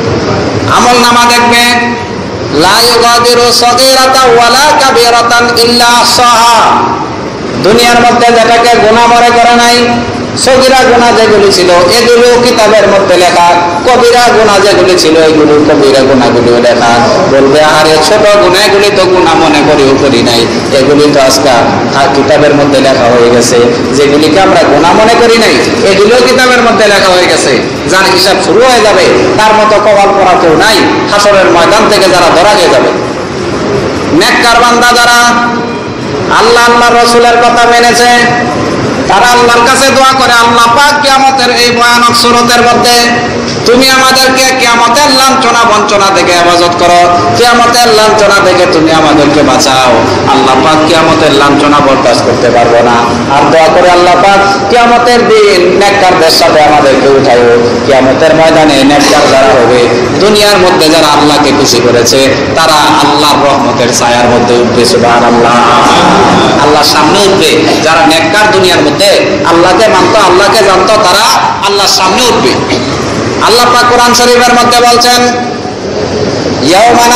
আমল নামা দেখবে, লা ইউগাদিরু সগীরাতান ওয়ালা কাবীরাতান ইল্লা আহসাহা, দুনিয়ার মধ্যে যেটাকে গুনাহ মনে করে নাই, সগীরা গুনাহ যেগুলি ছিল এগুলো কিতাবের মধ্যে লেখা, কবিরা গুনাহ যেগুলি ছিল এগুলো কবিরা গুনাহগুলো লেখা। বলবে, আরে ছোট গুনাহগুলি তো গুনাহ মনে করি নাই, এগুলি তো আজকে কিতাবের মধ্যে লেখা হয়ে গেছে। যেগুলিকে আমরা গুনাহ মনে করি নাই এগুলো কিতাবের মধ্যে লেখা হয়ে গেছে। যার হিসাব শুরু হয়ে যাবে তার মতো কপাল পরা কেউ নাই হাসরের ময়দান থেকে যারা ধরা হয়ে যাবে। নেককার বান্দা যারা আল্লাহ রাসূলের কথা মেনেছে, তারা আল্লাহর কাছে দোয়া করে, আল্লাহ পাক কিয়ামতের এই ভয়ানক সুরতের মধ্যে তুমি আমাদেরকে কিয়ামতের লাঞ্ছনা বঞ্চনা থেকে হেফাজত করো, কিয়ামতের লাঞ্ছনা থেকে তুমি আমাদেরকে বাঁচাও। আল্লাহ পাক কিয়ামতের লাঞ্ছনা বরদাস্ত করতে পারবো না। আর দোয়া করে, আল্লাহ পাক কিয়ামতের দিন নেককারদের সাথে আমাদেরকে উঠাইও। কিয়ামতের ময়দানে নেককার যারা হবে, দুনিয়ার মধ্যে যারা আল্লাহকে খুশি করেছে, তারা আল্লাহর রহমতের ছায়ার মধ্যে উঠবে। সুবহানাল্লাহ, আল্লাহর সামনে উঠবে। যারা নেককার দুনিয়ার মধ্যে আল্লাহকে মানতো, আল্লাহকে জানতো, তারা আল্লাহর সামনে উঠবে। আল্লাহ পাক কোরআন শরীফের মধ্যে বলছেন, ইয়াওমা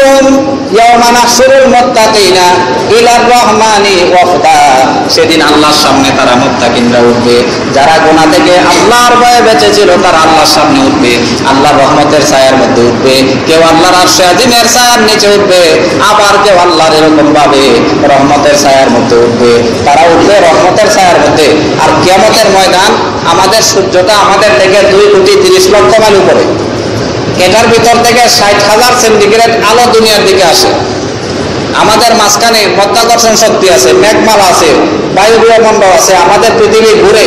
নাহশুরুল মুত্তাকিনা ইলার রহমানি ওয়াফদা, সেদিন আল্লাহর সামনে তারা মুত্তাকিনরা উঠবে। যারা গুনাহ থেকে আল্লাহর ভয়ে বেঁচে ছিল তারা আল্লাহর সামনে উঠবে, আল্লাহর রহমতের ছায়ার মধ্যে উঠবে। কেউ আল্লাহর আরশে আজিমের ছায়ার নিচে উঠবে, আবার কেউ আল্লাহর এরকম ভাবে রহমতের ছায়ার মধ্যে উঠবে। তারা উঠবে রহমতের ছায়ার মধ্যে। আর কিয়ামতের ময়দান, আমাদের সূর্যটা আমাদের থেকে 2,30,00,000 মাইল উপরে। এটার ভিতর থেকে 60,000 সেন্টিগ্রেড আলো দুনিয়ার দিকে আসে। আমাদের মাঝখানে মাধ্যাকর্ষণ শক্তি আছে, মেঘমালা আছে, বায়ুবীয় মণ্ডল আছে। আমাদের পৃথিবী ঘুরে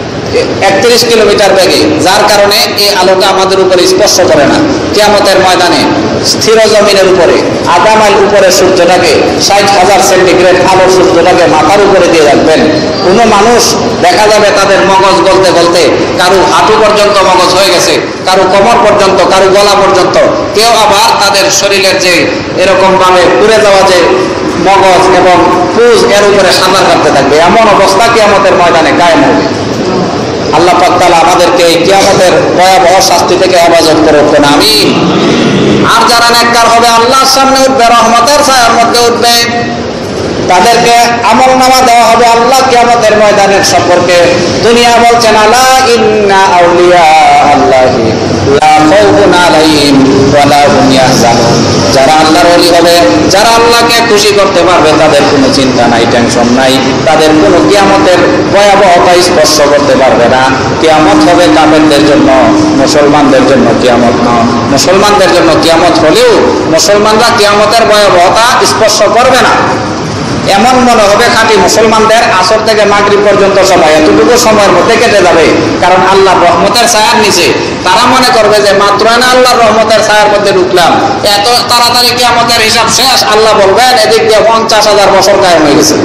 31 কিলোমিটার বেগে, যার কারণে এই আলোটা আমাদের উপরে স্পর্শ করে না। কিয়ামতের ময়দানে স্থির জমিনের উপরে আধা মাইল উপরে সূর্যটাকে 60,000 সেন্টিগ্রেড আলো সূর্যটাকে মাথার উপরে দিয়ে রাখবেন। কোনো মানুষ দেখা যাবে তাদের মগজ গলতে গলতে কারো হাঁটু পর্যন্ত মগজ হয়ে গেছে, কারো কোমর পর্যন্ত, কারো গলা পর্যন্ত। কেউ আবার তাদের শরীরের যে এরকম ভাবে পুড়ে যাওয়া যে মগজ এবং পুজ এর উপরে সাঁতার কাটতে থাকবে। এমন অবস্থা কিয়ামতের ময়দানে কায়েম হবে। আল্লাহ পাক তাআলা আমাদেরকে এই কিয়ামতের ভয়াবহ শাস্তি থেকে হেফাজত করুক, আমিন। আর যারা নেককার হবে আল্লাহর সামনে উঠবে, রহমতের ছায়ার মধ্যে উঠবে, তাদেরকে আমলনামা দেওয়া হবে আল্লাহ কিয়ামতের ময়দানের সম্পর্কে। দুনিয়া বলছেন, আলা ইন্না আউলিয়া আল্লাহি লা খাউফুন আলাইহিম ওয়া লা হুম ইয়াহজানুন, যারা আল্লাহর ওলি হবে, যারা আল্লাহকে খুশি করতে পারবে, তাদের কোনো চিন্তা নাই, টেনশন নাই, তাদের কোনো কিয়ামতের ভয়াবহতা স্পর্শ করতে পারবে না। কিয়ামত হবে কাফেরদের জন্য, মুসলমানদের জন্য কিয়ামত নয়। মুসলমানদের জন্য কিয়ামত হলেও মুসলমানরা কিয়ামতের ভয়াবহতা স্পর্শ করবে না। এমন মনে হবে খাঁটি মুসলমানদের আসর থেকে মাগরিব পর্যন্ত সময়, এতটুকু সময়ের মধ্যে কেটে যাবে, কারণ আল্লাহর রহমতের ছায়ার নিচে। তারা মনে করবে যে মাত্র না আল্লাহর রহমতের ছায়ার মধ্যে ঢুকলাম, এত তাড়াতাড়ি কিয়ামতের হিসাব শেষ। আল্লাহ বলবেন, এদিক দিয়ে 50,000 বছর কায়েম হয়ে গেছে।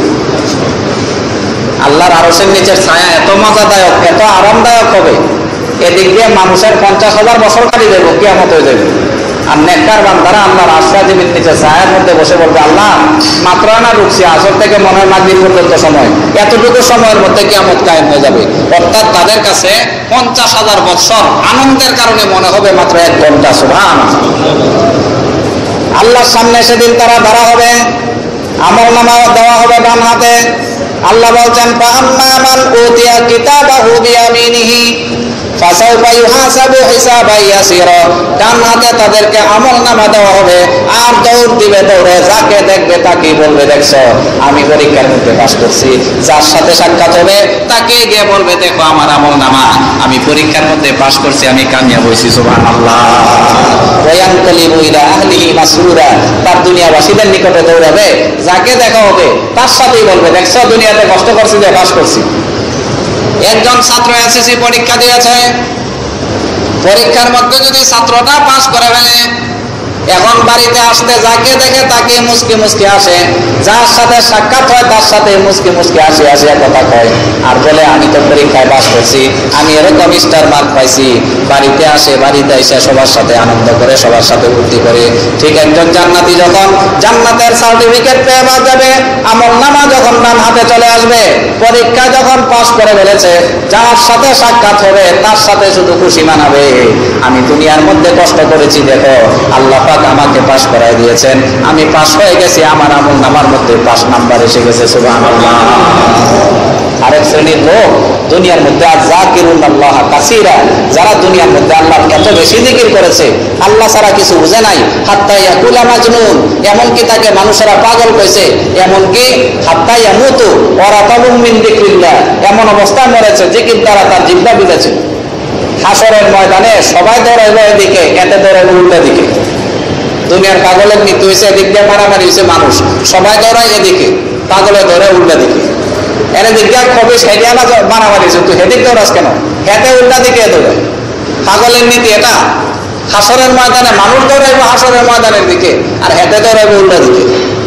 আল্লাহর আরশের নিচের ছায়া এত মজাদায়ক, এত আরামদায়ক হবে, এদিক দিয়ে মানুষের 50,000 বছর কাটি দেবো, কিয়ামত হয়ে যাবে। আর নেককার বান্দারা আল্লাহর আরশের আজিমের নিচে ছায়ার মধ্যে বসে বলবে, আল্লাহ মাত্র না ঢুকছি, আসর থেকে মনে হয় মাগরিব পর্যন্ত সময়, এতটুকু সময়ের মধ্যে কিয়ামত কায়েম হয়ে যাবে। অর্থাৎ তাদের কাছে 50,000 বছর আনন্দের কারণে মনে হবে মাত্র 1 ঘন্টা। সুবহানাল্লাহ। আল্লাহর সামনে সেদিন তারা ধরা হবে, আমলনামা দেওয়া হবে ডান হাতে। আল্লাহ বলছেন, ফাআম্মা মান উতিয়া কিতাবাহু বিয়ামিনিহি ফাসাউফা ফায়ুহাসাবু হিসাবান ইয়াসীরা, ডান হাতে তাদেরকে আমলনামা দেওয়া হবে, আর দৌড় দিবে, দৌড়ে যাকে দেখবে তাকে বলবে দেখছো আমি পরীক্ষার মধ্যে পাস করছি। যার সাথে সাক্ষাৎ হবে তাকে গিয়ে বলবে দেখো আমার আমলনামা, আমি পরীক্ষার মধ্যে পাস করছি, আমি কামিয়াব হইছি। সুবহানাল্লাহ। ওয়ায়ানকালিবু ইলা আহলিহি মাসরুরা, তার দুনিয়াবাসীদের নিকটে দৌড়াবে, যাকে দেখা হবে তার সাথেই বলবে দেখছো দুনিয়াতে কষ্ট করছি যে পাস করছি। একজন ছাত্র এসএসসি পরীক্ষা দিয়েছে, পরীক্ষার মধ্যে যদি ছাত্রটা পাস করে ফেলে, এখন বাড়িতে আসতে যাকে দেখে তাকে মুসকি মুসকি আসে, যার সাথে সাক্ষাৎ হয় তার সাথে মুসকি মুসকি আসে, আসে কথা কয় আর বলে আমি তো পরীক্ষায় পাস করছি, আমি এরকম স্টার মার্ক পাইছি। বাড়িতে আসে, বাড়িতে এসে সবার সাথে আনন্দ করে, সবার সাথে ফুর্তি করে। ঠিক একজন জান্নাতি যখন জান্নাতের সার্টিফিকেট পেয়ে যাবে, আমলনামা যখন ডান হাতে চলে আসবে, পরীক্ষা যখন পাস করে ফেলেছে, যার সাথে সাক্ষাৎ হবে তার সাথে শুধু খুশি মানাবে, আমি দুনিয়ার মধ্যে কষ্ট করেছি, দেখো আল্লাহ পাক আমাকে পাস করায় দিয়েছেন, আমি পাস হয়ে গেছি, আমার আমলনামার মধ্যে 5 নাম্বার এসে গেছে। সুবহানাল্লাহ। আরেক শ্রেণীর লোক দুনিয়ার মধ্যে যাকিরুল্লাহ কাসীরা, যারা দুনিয়ার মধ্যে আল্লাহর এত বেশি জিকির করেছে, আল্লাহ ছাড়া কিছু বুঝে নাই, হাত্তা ইয়াকুলা মাজনুন, এমনকি তাকে মানুষেরা পাগল কইছে, এমনকি হাত্তা ইয়ামুতু ওয়া রাতাবুম মিন যিকরিল্লাহ, এমন অবস্থা মরেছে জিকির দ্বারা তার জিহ্বা বিঁধেছে। হাসরের ময়দানে সবাই দৌড়াইল এদিকে, এতে দৌড়াইল উল্টা দিকে। দুনিয়ার পাগলের মৃত্যু হয়েছে, এদিক দিয়ে মারামারি হয়েছে মানুষ, সবাই দৌড়ায় এদিকে, পাগলে দৌড়ে উল্টা দিকে। এর দিক দিয়ে খবর হেডিয়ানা মারামারি হয়েছে, তুই হেদিক দৌড়াস কেন? হেঁটে উল্টা দিকে দৌড়ে। পাগলের নীতি এটা। হাসরের ময়দানে মানুষ দৌড়াইব হাসরের ময়দানের দিকে, আর হেঁটে দৌড়াইব উল্টা দিকে।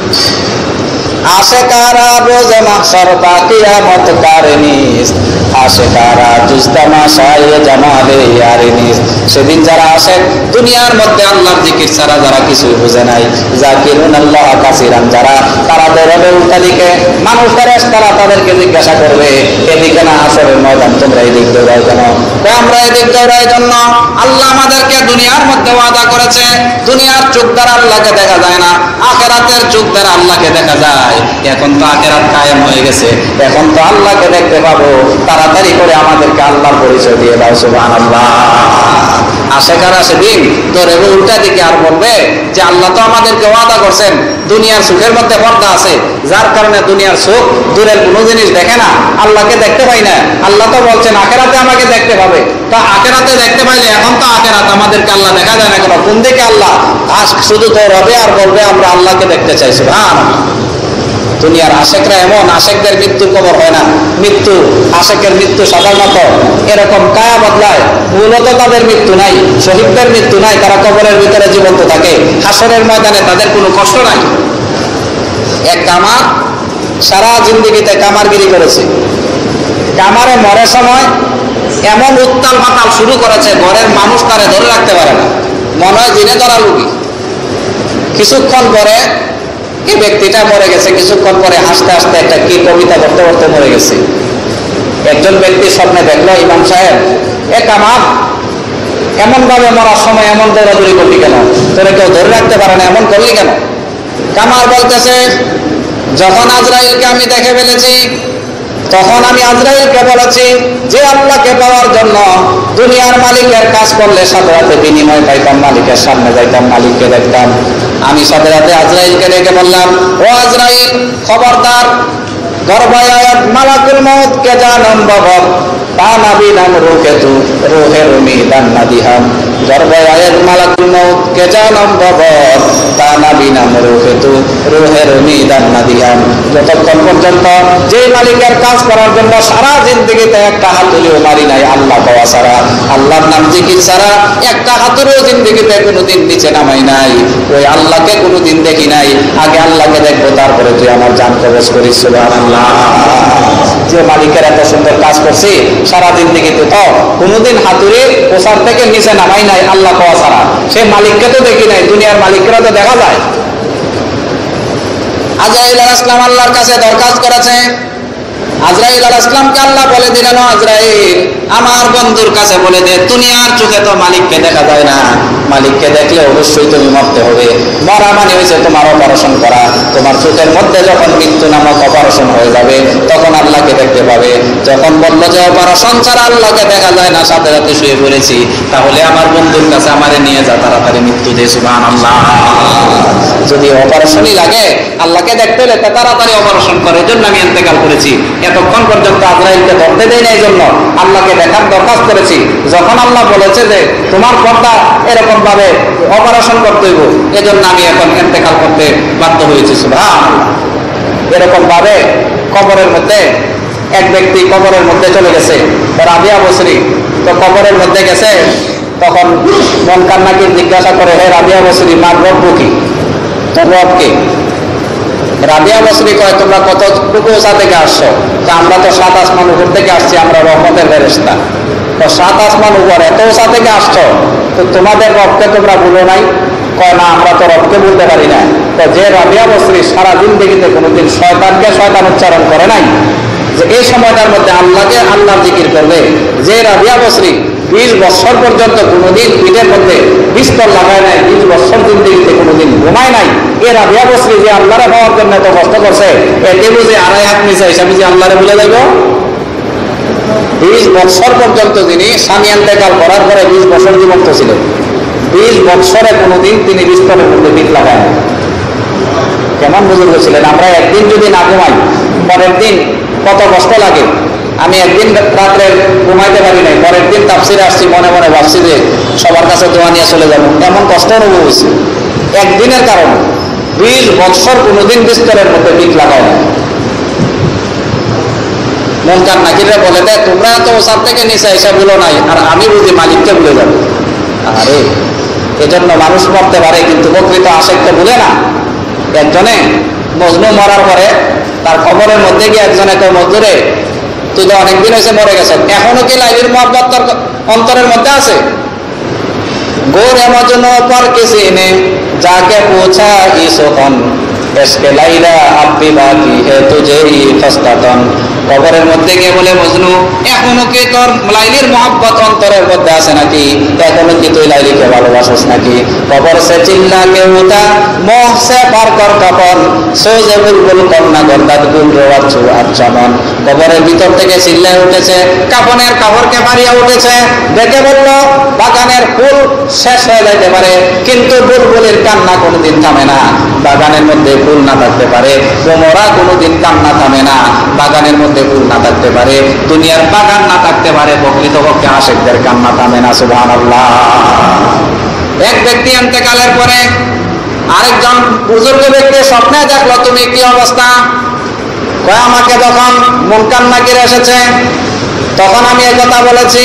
আশেকারা রোজে মাহশর বা কিয়ামত কারনিস, আশেকারা জুজতামাশায়ে জামালে ইয়ারিনিস, সেদিন যারা আসে দুনিয়ার মধ্যে আল্লাহর জিকির ছাড়া যারা কিছুই বুঝে নাই, যাকিরুনাল্লাহ কাসীরান, যারা তারা দৌড়াবে উল্টা দিকে, মানুষ তারা তাদেরকে জিজ্ঞাসা করবে এদিকে না হাসরের ময়দান, তোমরা এদিক দৌড়াও কেন? আমরা এদিক দৌড়াই জন্য আল্লাহ আমাদেরকে দুনিয়ার মধ্যে ওয়াদা করেছে, দুনিয়ার চোখ দ্বারা আল্লাহকে দেখা যায় না, আখিরাতের চোখ দ্বারা আল্লাহকে দেখা যায়। এখন তো আখিরাত কায়েম হয়ে গেছে, এখন তো আল্লাহকে দেখতে পাবো, তাড়াতাড়ি করে আমাদেরকে আল্লাহর পরিচয় দিয়ে দাও। সুবহানাল্লাহ। আশেকারা সেদিন তোর উল্টা দিকে আর বলবে যে আল্লাহ তো আমাদেরকে ওয়াদা করছেন, দুনিয়ার সুখের মধ্যে পর্দা আছে, যার কারণে দুনিয়ার সুখ দূরের কোনো জিনিস দেখে না, আল্লাহকে দেখতে পাই না। আল্লাহ তো বলছেন আখিরাতে আমাকে দেখতে পাবে, তা আখিরাতে দেখতে পাইলে এখন তো আখিরাত আমাদেরকে আল্লাহ দেখা যায় না কেন? কোন দিকে আল্লাহ? আজ শুধু তোর হবে আর বলবে আমরা আল্লাহকে দেখতে চাই। সুবহানাল্লাহ। দুনিয়ার আশেকরা এমন, আশেকদের মৃত্যুর খবর হয় না। মৃত্যু, আশেকের মৃত্যু সাধারণত এরকম কায়া বদলায়, মূলত তাদের মৃত্যু নাই, শহীদদের মৃত্যু নাই, তারা কবরের ভিতরে জীবন্ত থাকে, হাসরের ময়দানে তাদের কোনো কষ্ট নাই। এক কামার সারা জিন্দেগিতে কামারগিরি করেছে, কামারে মরার সময় এমন উত্তাল পাতাল শুরু করেছে, ঘরের মানুষ তারে ধরে রাখতে পারে না, মনে হয় দিনে ধরা লুকি। কিছুক্ষণ পরে এই ব্যক্তিটা মরে গেছে, কিছুক্ষণ পরে হাসতে হাসতে একটা কি কবিতা করতে করতে মরে গেছে। একজন ব্যক্তি স্বপ্নে দেখলো, ইমাম সাহেব এক আমার এমন ভাবে মরার সময় এমন দৌড়াদৌড়ি করলি কেন? তোরে কেউ ধরে রাখতে পারে না, এমন করলি কেন? কামার বলতেছে যখন আজরাইলকে আমি দেখে ফেলেছি, তখন আমি আজরাইলকে বলেছি যে আল্লাহকে পাওয়ার জন্য দুনিয়ার মালিকের কাজ করলে সাথে সাথে বিনিময় পাইতাম, মালিকের সামনে যাইতাম, মালিককে দেখতাম। আমি সাথে সাথে আজরাইলকে ডেকে বললাম, ও আজরাইল খবরদার, গর্বায়াত মালাকুল মউত কে জানম বাবা, তা নাবি নাম রুকেতু রুহের মিদান নাদিহাম, গর্বায়াত মালাকুল মউত কে জানম বাবা, তা নাবি নাম রুকেতু রুহের মিদান নাদিহাম। যতক্ষণ পর্যন্ত যে মালিকের কাজ করার জন্য সারা জিন্দেগিতে একটা হাতুড়িও মারি নাই আল্লাহ পাওয়া ছাড়া, আল্লাহর নাম জিকির ছাড়া একটা হাতুড়িও জিন্দেগিতে কোনোদিন নিচে নামাই নাই, ওই আল্লাহকে কোনোদিন দেখি নাই। আগে আল্লাহকে দেখবো, তারপরে তুই আমার জান কবজ করিস। সুবহানাল্লাহ। যে মালিকের এত সুন্দর কাজ করছি সারা জিন্দেগিতে তো কোনোদিন হাতুড়ি ওসার থেকে নিচে নামাই নাই আল্লাহ পাওয়া ছাড়া, সে মালিককে তো দেখি নাই, দুনিয়ার মালিকরা তো দেখা যায়। আজরাইল আলাইহিস সালাম আল্লাহর কাছে দরখাস্ত করেছে, আজরাইল আলাইহিস সালামকে আল্লাহ বলে দিলেন, আজরাইল আমার বন্ধুর কাছে বলে দে, দুনিয়ার চোখে তো মালিককে দেখা যায় না, মালিককে দেখলে অবশ্যই তুমি মরতে হবে। মরা মানে হয়েছে তোমার অপারেশন করা। তোমার চোখের মধ্যে যখন মৃত্যু নামক অপারেশন হয়ে যাবে তখন আল্লাহকে দেখতে পাবে। যখন বললো যে অপারেশন ছাড়া আল্লাহকে দেখা যায় না, সাথে সাথে শুয়ে পড়েছি, তাহলে আমার বন্ধুর কাছে আমারে নিয়ে যা, তাড়াতাড়ি মৃত্যু দে। সুবহানাল্লাহ। যদি অপারেশনই লাগে আল্লাহকে দেখতে হলে তাড়াতাড়ি অপারেশন করে, এই জন্য আমি ইন্তেকাল করেছি। এতক্ষণ পর্যন্ত আজরাইলকে ধরতে দেয় না, এই জন্য আল্লাহকে দেখার দরখাস্ত করেছি। যখন আল্লাহ বলেছে যে তোমার পর্দা এরকম ভাবে অপারেশন করতে হইব, এজন্য আমি এখন ইন্তেকাল করতে বাধ্য হয়েছি। সুবহানাল্লাহ। এরকম ভাবে কবরের মধ্যে এক ব্যক্তি কবরের মধ্যে চলে গেছে, রাবিয়া বসরি। তো কবরের মধ্যে গেছে, তখন মুনকার নাকির জিজ্ঞাসা করে, হে রাবিয়া বসরি, মার রব কি, তোর রব কে? রাবিয়া বসরি কয়, তোমরা কতটুকু উঁচা থেকে আসছো? তা আমরা তো 7 আসমান উপর থেকে আসছি, আমরা রহমতের ফেরেশতা। তো 7 আসমান উপর এত উঁচা থেকে আসছো, তো তোমাদের রবকে তোমরা ভুলো নাই? কয় না, আমরা তো রবকে বলতে পারি না। তো যে রাবিয়া বসরি সারা জিন্দেগিতে কোনোদিন শয়তানকে শয়তান উচ্চারণ করে নাই, যে এই সময়টার মধ্যে আল্লাহকে আল্লাহ জিকির করবে, যে রাবিয়া বসরি 20 বছর পর্যন্ত কোনোদিন পিঠের মধ্যে বিস্তর লাগায় নাই, 20 বছর জিন্দেগিতে কোনোদিন ঘুমায় নাই, এ রাবিয়া বসরি যে আল্লাহরে পাওয়ার জন্য এত কষ্ট করছে, এতে বুঝে 2.5 হাত নিচে হিসাবে যে আল্লাহরে ভুলে যাইব? 20 বছর পর্যন্ত তিনি স্বামী ইন্তেকাল করার পরে 20 বছর জীবন্ত ছিলেন। 20 বছরে কোনোদিন তিনি বিস্তরের মধ্যে পিঠ লাগায়। কেমন বুজুর্গ ছিলেন! আমরা একদিন যদি না ঘুমাই, পরের দিন কত কষ্ট লাগে। আমি একদিন রাত্রে ঘুমাইতে পারি নাই, পরের দিন তাফসিরে আসছি, মনে মনে ভাবছি যে সবার কাছে দোয়া নিয়ে চলে যাবো, এমন কষ্ট অনুভব হয়েছে একদিনের কারণে। 20 বছর কোনোদিন বিস্তরের মধ্যে পিঠ লাগায় না। মুনকার নাকিররা বলে দেয়, তোমরা তো ওসার থেকে নিচে হিসাব ভুলো নাই, আর আমি বুঝি মালিককে ভুলে যাব। আরে এজন্য মানুষ মরতে পারে, কিন্তু প্রকৃত আশেককে ভুলে না। একজনে মজনু মরার পরে তার কবরের মধ্যে গিয়ে একজনে কেউ, মজদুরে তুই তো অনেকদিন হয়েছে মরে গেছেন, এখনো কি লাইলির মহব্বত তোর অন্তরের মধ্যে আছে? গোরে মজনু পর কিসি নে যাকে পুছা ইসোখন, এসকে লাইলা আব্বি বাকি হে তুঝে ই ফস্তাতন। কবরের মধ্যে গিয়ে বলে, মজনু এখনো কি তোর লাইলির মহব্বত অন্তরের মধ্যে আছে নাকি? এখনো কি তুই লাইলিকে ভালোবাসিস নাকি? কবর সে চিল্লা কে উঠা মোহ সে পার কর কাপন, সোজে বুলবুল কন্যা গর্দাত গুল রোয়াচ্ছু আর চমন। কবরের ভিতর থেকে চিল্লায় উঠেছে, কাপনের কাপড়কে মারিয়া উঠেছে, দেখে বলল বাগানের ফুল শেষ হয়ে যাইতে পারে, কিন্তু বুলবুলের কান্না কোনোদিন থামে না। বাগানের মধ্যে ফুল না থাকতে পারে, ভ্রমরা কোনোদিন কান্না থামে না। বাগানের মধ্যে ফুল না থাকতে পারে, দুনিয়ার বাগান না থাকতে পারে, প্রকৃতপক্ষে আশিকদের কান্না থামে না। সুবহানাল্লাহ। এক ব্যক্তি ইন্তেকালের পরে আরেকজন বুজুর্গ ব্যক্তি স্বপ্নে দেখলো, তুমি কি অবস্থা? কয়, আমাকে যখন মুনকার নাকির এসেছে তখন আমি এই কথা বলেছি,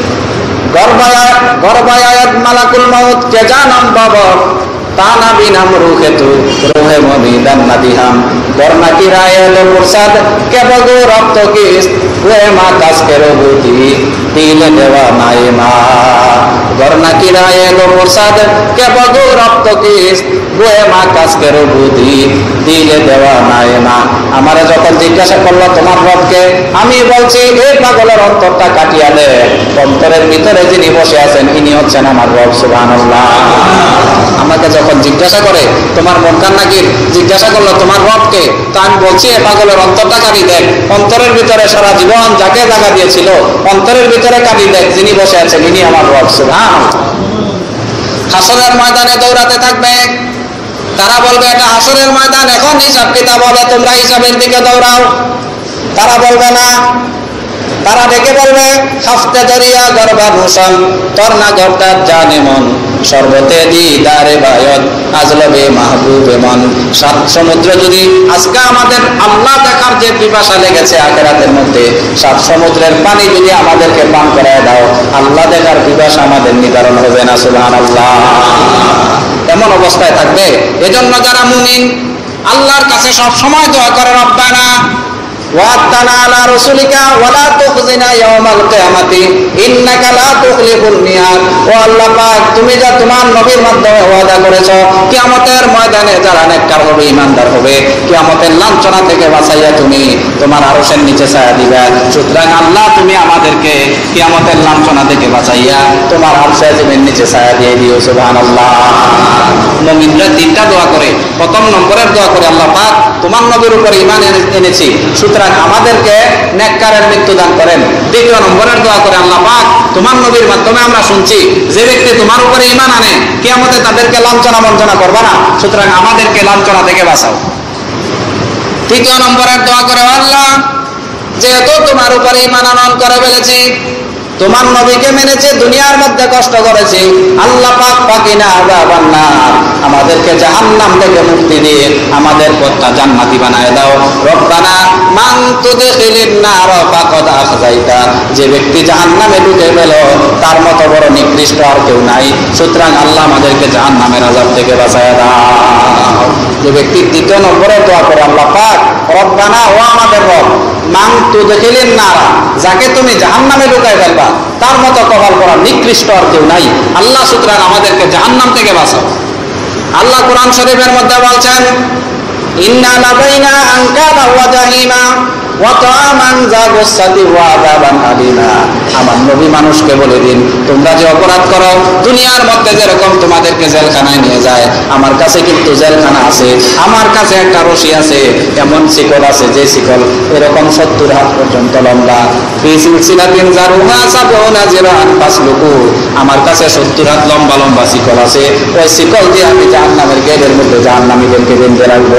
গর্বায়াত মালাকুল মাউত কে জানাম বাবা তানা বিনাম রুখে তু রোহে মমিদান নাদিহাম। গর্নাকি রায়েলো প্রসাদ কে বগো রক্ত কিস হুয়ে মা কাসকে রবুতি দিলে দেওয়া নাই মা। গর্নাকি রায়েলো প্রসাদ কে বগো রক্ত কিস হুয়ে মা কাসকে রবুতি দিলে দেওয়া নাই মা। আমারে যখন জিজ্ঞাসা করলো তোমার রবকে, আমি বলছি এই পাগলের অন্তরটা কাটিয়া দে, অন্তরের ভিতরে যিনি বসে আছেন ইনি হচ্ছেন আমার রব। সুবহানাল্লাহ। আমাকে যখন জিজ্ঞাসা করে তোমার মুনকার নাকির জিজ্ঞাসা করলো তোমার রবকে, তা আমি বলছি এ পাগলের অন্তরটা কাটি দেখ, অন্তরের ভিতরে সারা জীবন যাকে জায়গা দিয়েছিল অন্তরের ভিতরে কাটি দেখ, যিনি বসে আছেন ইনি আমার রব। সুবহানাল্লাহ। হাসরের ময়দানে দৌড়াতে থাকবে, তারা বলবে এটা হাসরের ময়দান, এখন হিসাব কিতাব হবে, তোমরা হিসাবের দিকে দৌড়াও। তারা বলবে না, তারা ডেকে বলবে হাফতে দরিয়া গর্ভাভূষণ তোর না গর্তার জানে মন, সর্বতে দিদারে বায়ত আজলবে মাহবুবে মন। 7 সমুদ্র যদি আজকে আমাদের আল্লাহ দেখার যে পিপাসা লেগেছে আখিরাতের মধ্যে, 7 সমুদ্রের পানি যদি আমাদেরকে পান করায় দাও, আল্লাহ দেখার পিপাসা আমাদের নিবারণ হবে না। সুবহানাল্লাহ। এমন অবস্থায় থাকবে। এজন্য যারা মুমিন আল্লাহর কাছে সব সময় দোয়া করে, রব্বানা ওয়াত্তানা আলা রাসূলিকা ওয়ালা তুখজিনা ইয়াওমাল কিয়ামাতি ইন্নাকা লা তুখলিফুল মিয়াদ। ও আল্লাহ পাক, তুমি যা তোমার নবীর মাধ্যমে ওয়াদা করেছো কিয়ামতের ময়দানে যারা নেককার হবে, ঈমানদার হবে, কিয়ামতের লাঞ্ছনা থেকে বাঁচাইয়া তুমি তোমার আরশের নিচে ছায়া দিবা। সুতরাং আল্লাহ, তুমি আমাদেরকে কিয়ামতের লাঞ্ছনা থেকে বাঁচাইয়া তোমার আরশে আজিমের নিচে ছায়া দিয়ে দিও। সুবহানাল্লাহ। মুমিনরা তিনটা দোয়া করে। প্রথম নম্বরের দোয়া করে, আল্লাহ পাক তোমার নবীর উপর ঈমান এনেছি, সুতরাং আমাদেরকে নেককারের মৃত্যু দান করেন। দ্বিতীয় নম্বরের দোয়া করে, আল্লাহ পাক তোমার নবীর মাধ্যমে আমরা শুনছি যে ব্যক্তি তোমার উপরে ঈমান আনে কিয়ামতে তাদেরকে লাঞ্ছনা বঞ্চনা করবে না, সুতরাং আমাদেরকে লাঞ্ছনা থেকে বাঁচাও। তৃতীয় নম্বরের দোয়া করে, আল্লাহ যেহেতু তোমার উপরে ঈমান আনয়ন করে ফেলেছি, তোমার নবীকে মেনেছে, দুনিয়ার মধ্যে কষ্ট করেছি, আল্লাহ পাক ফাকিনা আযাবান নার, আমাদেরকে জাহান্নাম থেকে মুক্তি দিয়ে আমাদের পথটা জান্নাতি বানায় দাও। রব্বানা মান তুদখিলিন নার ফাকাদ আখযাইতা, যে ব্যক্তি জাহান্নামে ঢুকে গেল তার মতো বড় নিকৃষ্ট আর কেউ নাই, সুতরাং আল্লাহ আমাদেরকে জাহান্নামের আযাব থেকে বাঁচায় দাও। যে ব্যক্তি তৃতীয় নম্বরে দোয়া করে, আল্লাহ পাক রব্বানা, ও আমাদের রব, মান তুদখিলিন নার, যাকে তুমি জাহান্নামে ঢুকায় ফেলবা তার মতো কপাল করা নিকৃষ্ট আর কেউ নাই, আল্লাহ সুতরাং আমাদেরকে জাহান্নাম থেকে বাঁচাও। আল্লাহ কোরআন শরীফের মধ্যে বলছেন, ইন্না লাদাইনা আনকালা ওয়া জাহিমা ওয়া তাআমান যা গুসসাতি ওয়া আযাবান আলিমা। আমার নবী মানুষকে বলে দিন, তোমরা যে অপরাধ করো, দুনিয়ার মধ্যে যেরকম তোমাদেরকে জেলখানায় নিয়ে যায়, আমার কাছে কিন্তু জেলখানা আছে, আমার কাছে একটা রশি আছে, এমন শিকল আছে যে শিকল এরকম 70 হাত পর্যন্ত লম্বা। ফি সিলসিলাতিন যারুহা সাবউনা জিরাআন ফাসলুকু, আমার কাছে 70 হাত লম্বা লম্বা শিকল আছে, ওই শিকল দিয়ে আমি জাহান্নামের গেটের মধ্যে জাহান্নামীদেরকে বেঁধে রাখবো।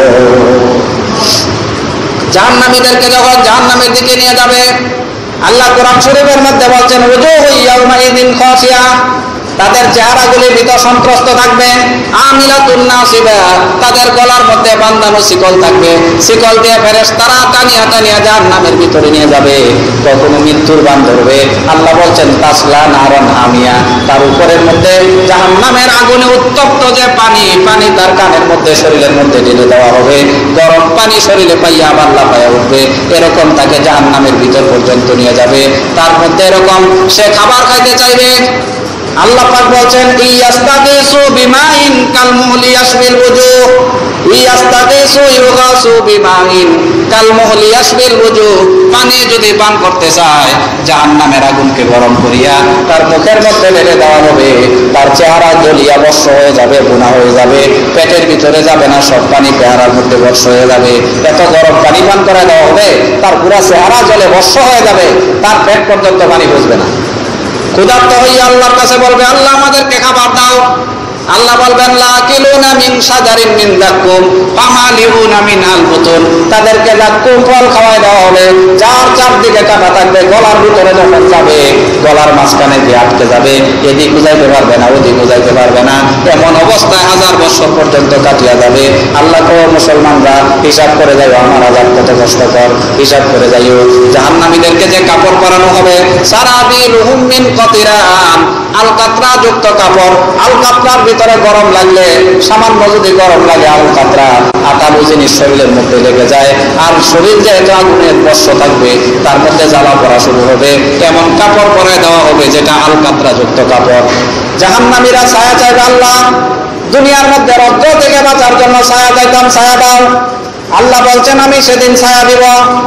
জাহান্নামীদেরকে যখন জাহান্নামের দিকে নিয়ে যাবে, আল্লাহ কোরআন শরীফের মধ্যে বলছেন, উজুহু ইয়াউমাইযিন খাশিয়া, তাদের চেহারাগুলি ভীত সন্ত্রস্ত থাকবে, আমিলাতুন নাসিবা, তাদের গলার মধ্যে বাঁধানো শিকল থাকবে, শিকল দিয়ে ফেরেশতারা টানিয়া টানিয়া জাহান্নামের ভিতরে নিয়ে যাবে, কখনো মৃত্যুর বান ধরবে। আল্লাহ বলছেন, তাসলা নারান হামিয়া, তার উপরের মধ্যে জাহান্নামের আগুনে উত্তপ্ত যে পানি, পানি তার কানের মধ্যে শরীরের মধ্যে ঢেলে দেওয়া হবে, গরম পানি শরীরে পাইয়া আবার লাফাইয়া উঠবে, এরকম তাকে জাহান্নামের ভিতর পর্যন্ত নিয়ে যাবে। তার মধ্যে এরকম সে খাবার খাইতে চাইবে। আল্লাহ পাক বলছেন, ইয়াস্তাগিসু বিমাইন কালমুহলি ইয়াশবিল ওজুহ, ইয়াস্তাগিসু ইউগাসু বিমাইন কালমুহলি ইয়াশবিল ওজুহ, পানি যদি পান করতে চায় জাহান্নামের আগুনকে গরম করিয়া তার মুখের মধ্যে ঢেলে দেওয়া হবে, তার চেহারা জ্বলিয়া ভস্ম হয়ে যাবে, ভুনা হয়ে যাবে, পেটের ভিতরে যাবে না, সব পানি চেহারার মধ্যে ভস্ম হয়ে যাবে। এত গরম পানি পান করে দেওয়া হবে, তার পুরা চেহারা জ্বলে ভস্ম হয়ে যাবে, তার পেট পর্যন্ত পানি বুঝবে না। ক্ষুধার্ত হইয়া আল্লাহর কাছে বলবে, আল্লাহ আমাদেরকে খাবার দাও। আল্লাহ বলবেন, লাকিলুনা মিন শাজারিন মিন যাক্কুম ফামালিউনা মিনহাল বুতুন, তাদেরকে যাক্কুম ফল খাওয়াই দেওয়া হবে, যার চারদিকে কাটা থাকবে, গলার ভিতরে যখন যাবে গলার মাঝখানে দিয়ে আটকে যাবে, এদিক বুঝাইতে পারবে না, ওদিক বুঝাইতে পারবে না, এমন অবস্থায় 1000 বছর পর্যন্ত কাটিয়া যাবে। আল্লাহ কো মুসলমানরা হিসাব করে যাইও, আমার আযাব কত কষ্টকর, হিসাব করে যাইও। জাহান্নামীদেরকে যে কাপড় পরানো হবে, সারাবিলুহুম মিন কাতিরান, আলকাতরা যুক্ত কাপড়, আলকাতরার ভিতরে গরম লাগলে, সামান্য যদি গরম লাগে আলকাতরা, আটালু জিনিস শরীরের মধ্যে লেগে যায়, আর শরীর যেহেতু আগুনের বর্ষ থাকবে তার মধ্যে জ্বালা পড়া শুরু হবে, এমন কাপড় পরে দেওয়া হবে যেটা আলকাতরা যুক্ত কাপড়। জাহান্নামীরা ছায়া চাইবে, আল্লাহ দুনিয়ার মধ্যে রৌদ্র থেকে বাঁচার জন্য ছায়া চাইতাম, ছায়া দাও। আল্লাহ বলছেন, আমি সেদিন ছায়া দিব,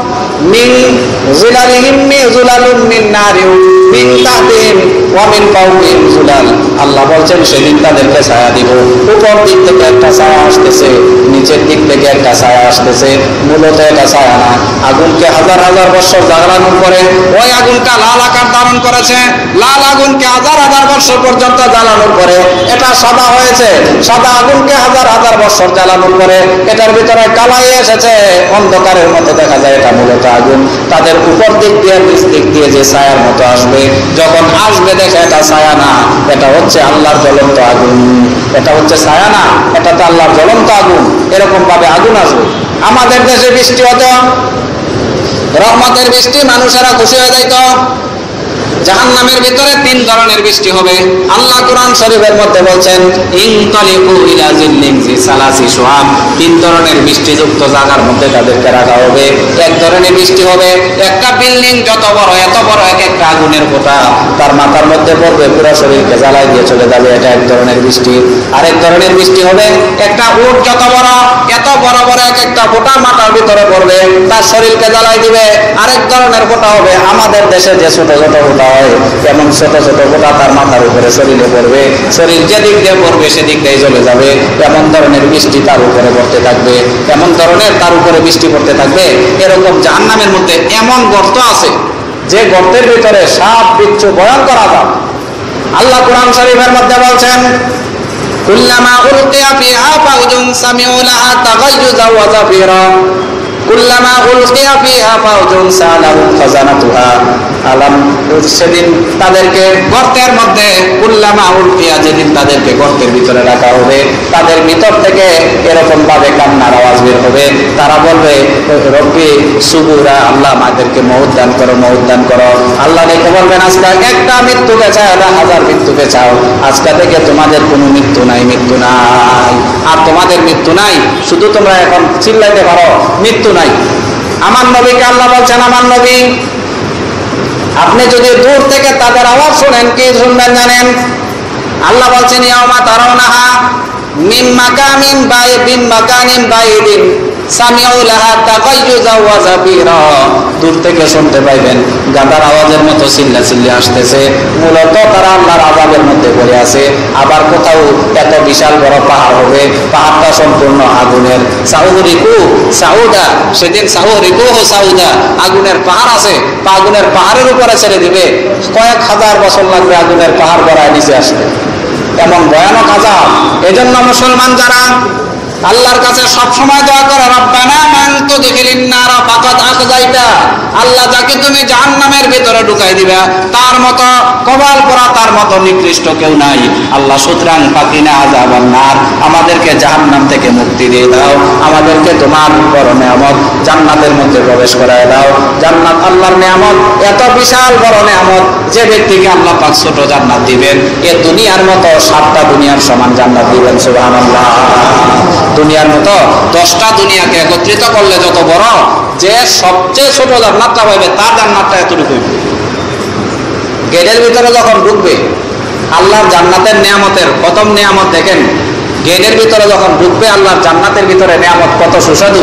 মিন জিলালিহিম যুলালুম মিন নারিন মিন তাহতিহিম ওয়া মিন ফাওকিহিম যুলাল। আল্লাহ বলছেন সেদিন তাদেরকে ছায়া দিব, উপর দিক থেকে একটা ছায়া আসতেছে, নিচের দিক থেকে একটা ছায়া আসতেছে, মূলত এটা ছায়া না, আগুনকে 1000 বছর জ্বালানোর পরে ওই আগুনটা লাল আকার ধারণ করেছে, লাল আগুনকে 1000 বছর পর্যন্ত জ্বালানোর পরে এটা সাদা হয়েছে, সাদা আগুনকে 1000 বছর জ্বালানোর পরে এটার ভিতরে কালাই এসেছে, অন্ধকারের মতো দেখা যায়, এটা মূলত আগুন। তাদের উপর দিক দিয়ে নিচ দিক দিয়ে যে ছায়ার মতো আসবে, যখন আসবে দেখে এটা ছায়া না, এটা হচ্ছে আল্লাহর জ্বলন্ত আগুন, এটা হচ্ছে ছায়া না, এটা তো আল্লাহর জ্বলন্ত আগুন। এরকম ভাবে আগুন আসবে। আমাদের দেশে বৃষ্টি হতো, রহমতের বৃষ্টি, মানুষেরা খুশি হয়ে যাইত, জাহান্নামের ভিতরে 3 ধরনের বৃষ্টি হবে। আল্লাহ কোরআন শরীফের মধ্যে বলছেন ইনতালিকু ইলা জিল্লিন জি সালাসি শুআব, 3 ধরনের বৃষ্টিযুক্ত জায়গার মধ্যে তাদেরকে রাখা হবে। এক ধরনের বৃষ্টি হবে, একটা বিল্ডিং যত বড় এত বড় এক একটা আগুনের ফোঁটা তার মাথার মধ্যে পড়বে, পুরো শরীরকে জ্বালাই দিয়ে চলে যাবে, এটা এক ধরনের বৃষ্টি। আরেক ধরনের বৃষ্টি হবে, একটা উট যত বড় এত বড় বড় এক একটা ফোঁটা মাথার ভিতরে পড়বে, তার শরীরকে জ্বালাই দিবে। আরেক ধরনের ফোঁটা হবে, আমাদের দেশে যে ছোট ছোট ফোঁটা হয় এমন ছোট ছোট ফোঁটা তার মাথার উপরে শরীরে পড়বে, শরীর যেদিক দিয়ে পড়বে সেদিক দিয়ে চলে যাবে। এমন ধরনের বৃষ্টি তার উপরে পড়তে থাকবে, এমন ধরনের তার উপরে বৃষ্টি পড়তে থাকবে। এরকম জাহান্নামের মধ্যে এমন গর্ত আছে যে গর্তের ভিতরে সাপ বিচ্ছু ভয়ঙ্কর আযাব। আল্লাহ কোরআন শরীফের মধ্যে বলছেন কুল্লামা উলকিয়া ফিহা ফাউজুন সামিউ লাহা তাগায়্যুজা ওয়া যাফিরা কুল্লামা উলকিয়া ফিহা ফাউজুন সালাহুম খাজানাতুহা আলাম। সেদিন তাদেরকে গর্তের মধ্যে কুল্লামা উলকিয়া, যেদিন তাদেরকে গর্তের ভিতরে রাখা হবে তাদের ভিতর থেকে এরকম ভাবে কান্নার আওয়াজ বের হবে। তারা বলবে রব্বি সুবুরা, আল্লাহ আমাদেরকে মউত দান করো, মউত দান করো। আল্লাহ দেখে বলবেন আজকে একটা মৃত্যুকে চাও না 1000 মৃত্যুকে চাও, আজকে থেকে তোমাদের কোনো মৃত্যু নাই, মৃত্যু নাই। আর তোমাদের মৃত্যু নাই, শুধু তোমরা এখন চিল্লাইতে পারো মৃত্যু নাই। আমার নবীকে আল্লাহ বলছেন, আমার নবী আপনি যদি দূর থেকে তাদের আওয়াজ শুনেন, কি শুনবেন জানেন? আল্লাহ বলছেন ইয়াউমা তারাউনাহা মিন মাকামিন বাইদিন মাকানিন বাইদিন সামিউ লাহা তাগায়্যুজা ওয়া যাফিরা। দূর থেকে শুনতে পাইবেন গাদার আওয়াজের মতো চিল্লাচিল্লি আসতেছে, মূলত তারা আল্লাহর আযাবের মধ্যে পড়ে আছে। আবার কোথাও এত বিশাল বড় পাহাড় হবে, পাহাড়টা সম্পূর্ণ আগুনের। সাউরিকু সাউদা, সেদিন সাউরিকু সাউদা, আগুনের পাহাড় আছে, আগুনের পাহাড়ের উপরে ছেড়ে দিবে, কয়েক হাজার বছর লাগবে আগুনের পাহাড় গড়ায় নিচে আসতে, এমন ভয়ানক আযাব। এজন্য মুসলমান যারা আল্লাহর কাছে সব সময় দোয়া করে রব্বানা মান তুদখিলিন নার ফাকাদ আখযাইতা, আল্লাহ যাকে তুমি জাহান্নামের ভিতরে ঢুকাই দিবা তার মতো কপাল পোড়া, তার মতো নিকৃষ্ট কেউ নাই। আল্লাহ সুতরাং ফাকিনা আযাবান নার, আমাদেরকে জাহান্নাম থেকে মুক্তি দিয়ে দাও, আমাদেরকে তোমার বড় নিয়ামত জান্নাতের মধ্যে প্রবেশ করায় দাও। জান্নাত আল্লাহর নিয়ামত, এত বিশাল বড় নিয়ামত, যে ব্যক্তিকে আল্লাহ পাক ছোট জান্নাত দিবেন, এ দুনিয়ার মতো 7টা দুনিয়ার সমান জান্নাত দিবেন। সুবহানাল্লাহ। দুনিয়ার মতো 10টা দুনিয়াকে একত্রিত করলে যত বড়, যে সবচেয়ে ছোট জান্নাতটা পাবে তার জান্নাতটা এতটুকু। গেটের ভিতরে যখন ঢুকবে, আল্লাহর জান্নাতের নিয়ামতের প্রথম নিয়ামত দেখেন, গেটের ভিতরে যখন ঢুকবে আল্লাহর জান্নাতের ভিতরে নিয়ামত কত সুস্বাদু।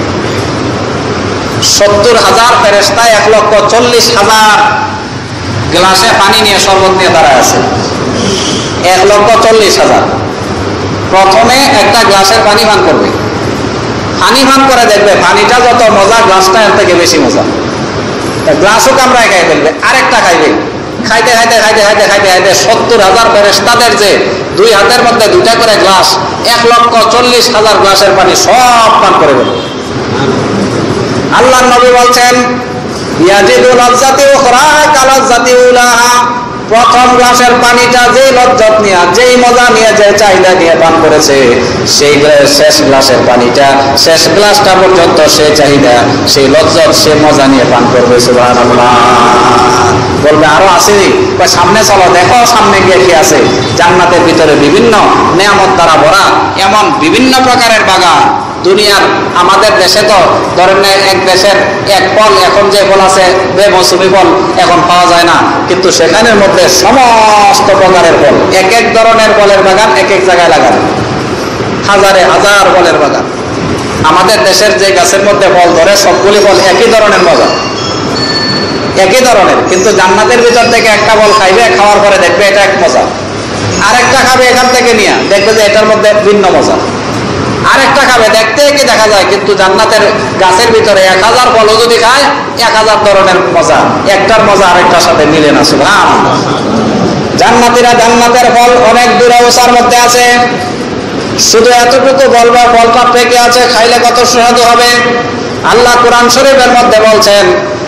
70,000 ফেরেশতা 1,40,000 গ্লাসে পানি নিয়ে শরবত নিয়ে দাঁড়ায় আছে। 1,40,000 প্রথমে একটা গ্লাসের পানি পান করবে, পানি পান করে দেখবে পানিটা যত মজা, গ্লাসটা এর থেকে বেশি মজা। গ্লাসও কামড়ায় খাই ফেলবে, আরেকটা খাইবে, খাইতে খাইতে খাইতে খাইতে খাইতে খাইতে 70,000 ফেরেশতাদের যে 2 হাতের মধ্যে 2টা করে গ্লাস, 1,40,000 গ্লাসের পানি সব পান করে ফেলবে। আল্লাহর নবী বলছেন ইয়াজিদু লাযযাতি উখরা কালাযযাতি উলাহা, প্রথম গ্লাসের পানিটা যে লজ্জত নিয়ে, যেই মজা নিয়ে, যে চাহিদা নিয়ে পান করেছে, সেই শেষ গ্লাসের পানিটা, শেষ গ্লাসটা পর্যন্ত সে চাহিদা, সেই লজ্জত, সে মজা নিয়ে পান করবে। সুবহানাল্লাহ। বলবে আরো আসেনি, সামনে চলো, দেখো সামনে গিয়ে কি আছে। জান্নাতের ভিতরে বিভিন্ন নিয়ামত দ্বারা ভরা এমন বিভিন্ন প্রকারের বাগান। দুনিয়ার আমাদের দেশে তো ধরেন এক দেশের এক ফল, এখন যে ফল আছে বেমৌসুমি ফল এখন পাওয়া যায় না, কিন্তু সেখানের মধ্যে সমস্ত প্রকারের ফল, এক এক ধরনের ফলের বাগান এক এক জায়গায় লাগানো, হাজারে হাজার ফলের বাগান। আমাদের দেশের যে গাছের মধ্যে ফল ধরে সবগুলি ফল একই ধরনের মজা, একই ধরনের, কিন্তু জান্নাতের ভিতর থেকে একটা ফল খাইবে, খাওয়ার পরে দেখবে এটা এক মজা, আরেকটা খাবে এখান থেকে নিয়ে দেখবে যে এটার মধ্যে ভিন্ন মজা, আরেকটা খাবে দেখতে কি দেখা যায়, কিন্তু জান্নাতের গাছের ভিতরে 1000 ফলও যদি খায় 1000 ধরনের মজা, একটার মজা আরেকটার সাথে মিলে না। সুবহানাল্লাহ। জান্নাতীরা জান্নাতের ফল অনেক দূরে ওসার মধ্যে আছে, শুধু এতটুকু বলবা ফলটা পেকে আছে, খাইলে কত সুস্বাদু হবে। আল্লাহ কোরআন শরীফের মধ্যে বলছেন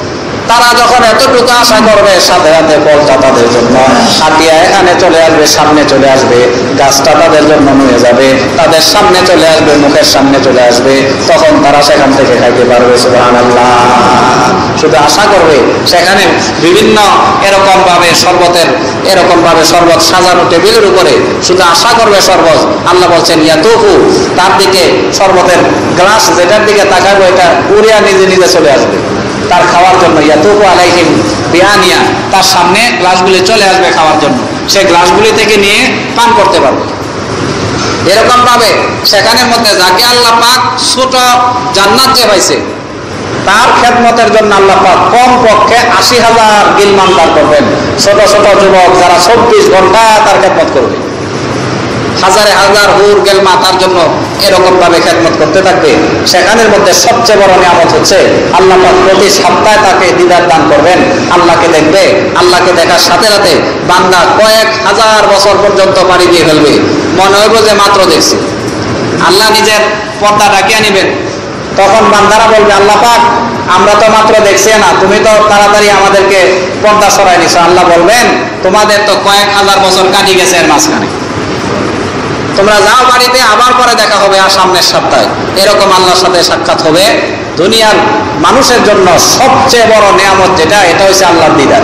তারা যখন এতটুকু আশা করবে, সাথে সাথে ফলটা তাদের জন্য হাতিয়া এখানে চলে আসবে, সামনে চলে আসবে, গাছটা তাদের জন্য নিয়ে যাবে, তাদের সামনে চলে আসবে, মুখের সামনে চলে আসবে, তখন তারা সেখান থেকে খাইতে পারবে। সুবহানাল্লাহ। শুধু আশা করবে, সেখানে বিভিন্ন এরকম ভাবে শরবত সাজানো টেবিলের উপরে শুধু আশা করবে শরবত। আল্লাহ বলছেন ইয়াতুফু, তার দিকে শরবতের গ্লাস যেটার দিকে তাকাবে এটা উড়িয়া নিজে নিজে চলে আসবে তার খাওয়ার জন্য। ইয়াতুফু আলাইহিম বিআনিয়া, তার সামনে গ্লাসগুলি চলে আসবে খাওয়ার জন্য, সে গ্লাসগুলি থেকে নিয়ে পান করতে পারবে। এরকম ভাবে সেখানের মধ্যে যাকে আল্লাহ পাক ছোট জান্নাত যে পাইছে, তার খেদমতের জন্য আল্লাহ পাক কম পক্ষে ৮০,০০০ গিলমান দান করবেন। ছোট ছোট যুবক যারা ২৪ ঘন্টা তার খেদমত করবে, হাজারে হাজার হুর গেলমা তার জন্য এরকম ভাবে খেদমত করতে থাকবে। সেখানের মধ্যে সবচেয়ে বড় নিয়ামত হচ্ছে আল্লাহ পাক প্রতি সপ্তাহে তাকে দিদার দান করবেন, আল্লাহকে দেখবে। আল্লাহকে দেখার সাথে সাথে বান্দা কয়েক হাজার বছর পর্যন্ত পাড়ি দিয়ে ফেলবে, মনে হইব যে মাত্র দেখছি। আল্লাহ নিজের পর্দা ডাকিয়ে নিবেন, তখন বান্দারা বলবে আল্লাহ পাক আমরা তো মাত্র দেখছি না, তুমি তো তাড়াতাড়ি আমাদেরকে পর্দা সরাই নিছো। আল্লাহ বলবেন তোমাদের তো কয়েক হাজার বছর কাটিয়ে গেছে এর মাঝখানে, তোমরা যাও বাড়িতে, আবার পরে দেখা হবে আর সামনের সপ্তাহে। এরকম আল্লাহর সাথে সাক্ষাৎ হবে। দুনিয়ার মানুষের জন্য সবচেয়ে বড় নিয়ামত যেটা, এটা হচ্ছে আল্লাহর দিদার।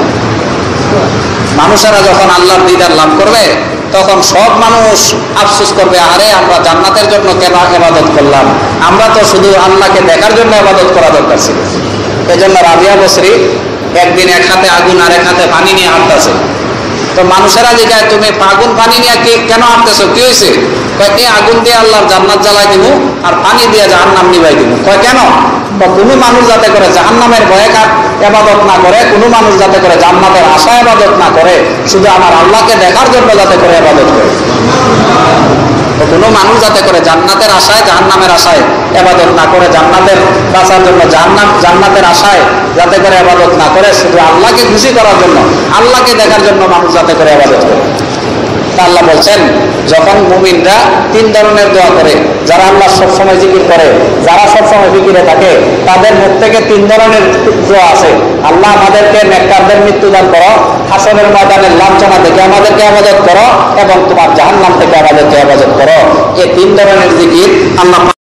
মানুষেরা যখন আল্লাহর দিদার লাভ করবে, তখন সব মানুষ আফসোস করবে, আরে আমরা জান্নাতের জন্য কেন ইবাদত করলাম, আমরা তো শুধু আল্লাহকে দেখার জন্য ইবাদত করা দরকার ছিল। এজন্য রাবিয়া বসরি একদিন এক হাতে আগুন আর এক হাতে পানি নিয়ে হাঁটতেছে। তো মানুষেরা জিজ্ঞাসা, তুমি আগুন পানি নিয়ে কেন হাঁটতেছো, কি হয়েছে? এই আগুন দিয়ে আল্লাহর জান্নাত জ্বালাই দিব আর পানি দিয়ে জাহান্নাম নিবাই দিব। কেন? কোনো মানুষ যাতে করে জাহান্নামের ভয়ে ইবাদত না করে, কোনো মানুষ যাতে করে জান্নাতের আশায় ইবাদত না করে, শুধু আমার আল্লাহকে দেখার জন্য যাতে করে ইবাদত করে। কোনো মানুষ যাতে করে জান্নাতের আশায় জাহান্নামের আশায় ইবাদত না করে, জান্নাতের বাঁচার জন্য জান্নাতের আশায় যাতে করে ইবাদত না করে, শুধু আল্লাহকে খুশি করার জন্য, আল্লাহকে দেখার জন্য মানুষ যাতে করে ইবাদত করে। আল্লাহ বলছেন যখন মুমিনরা ৩ ধরনের দোয়া করে, যারা আল্লাহ সবসময় জিকির করে, যারা সবসময় জিকিরে থাকে, তাদের মুখ থেকে 3 ধরনের দোয়া আছে। আল্লাহ আমাদেরকে নেককারদের মৃত্যু দান করো, হাসরের ময়দানের লাঞ্ছনা থেকে আমাদেরকে হেফাজত করো, এবং তোমার জাহান্নাম থেকে আমাদেরকে হেফাজত করো। এই 3 ধরনের জিকির আল্লাহ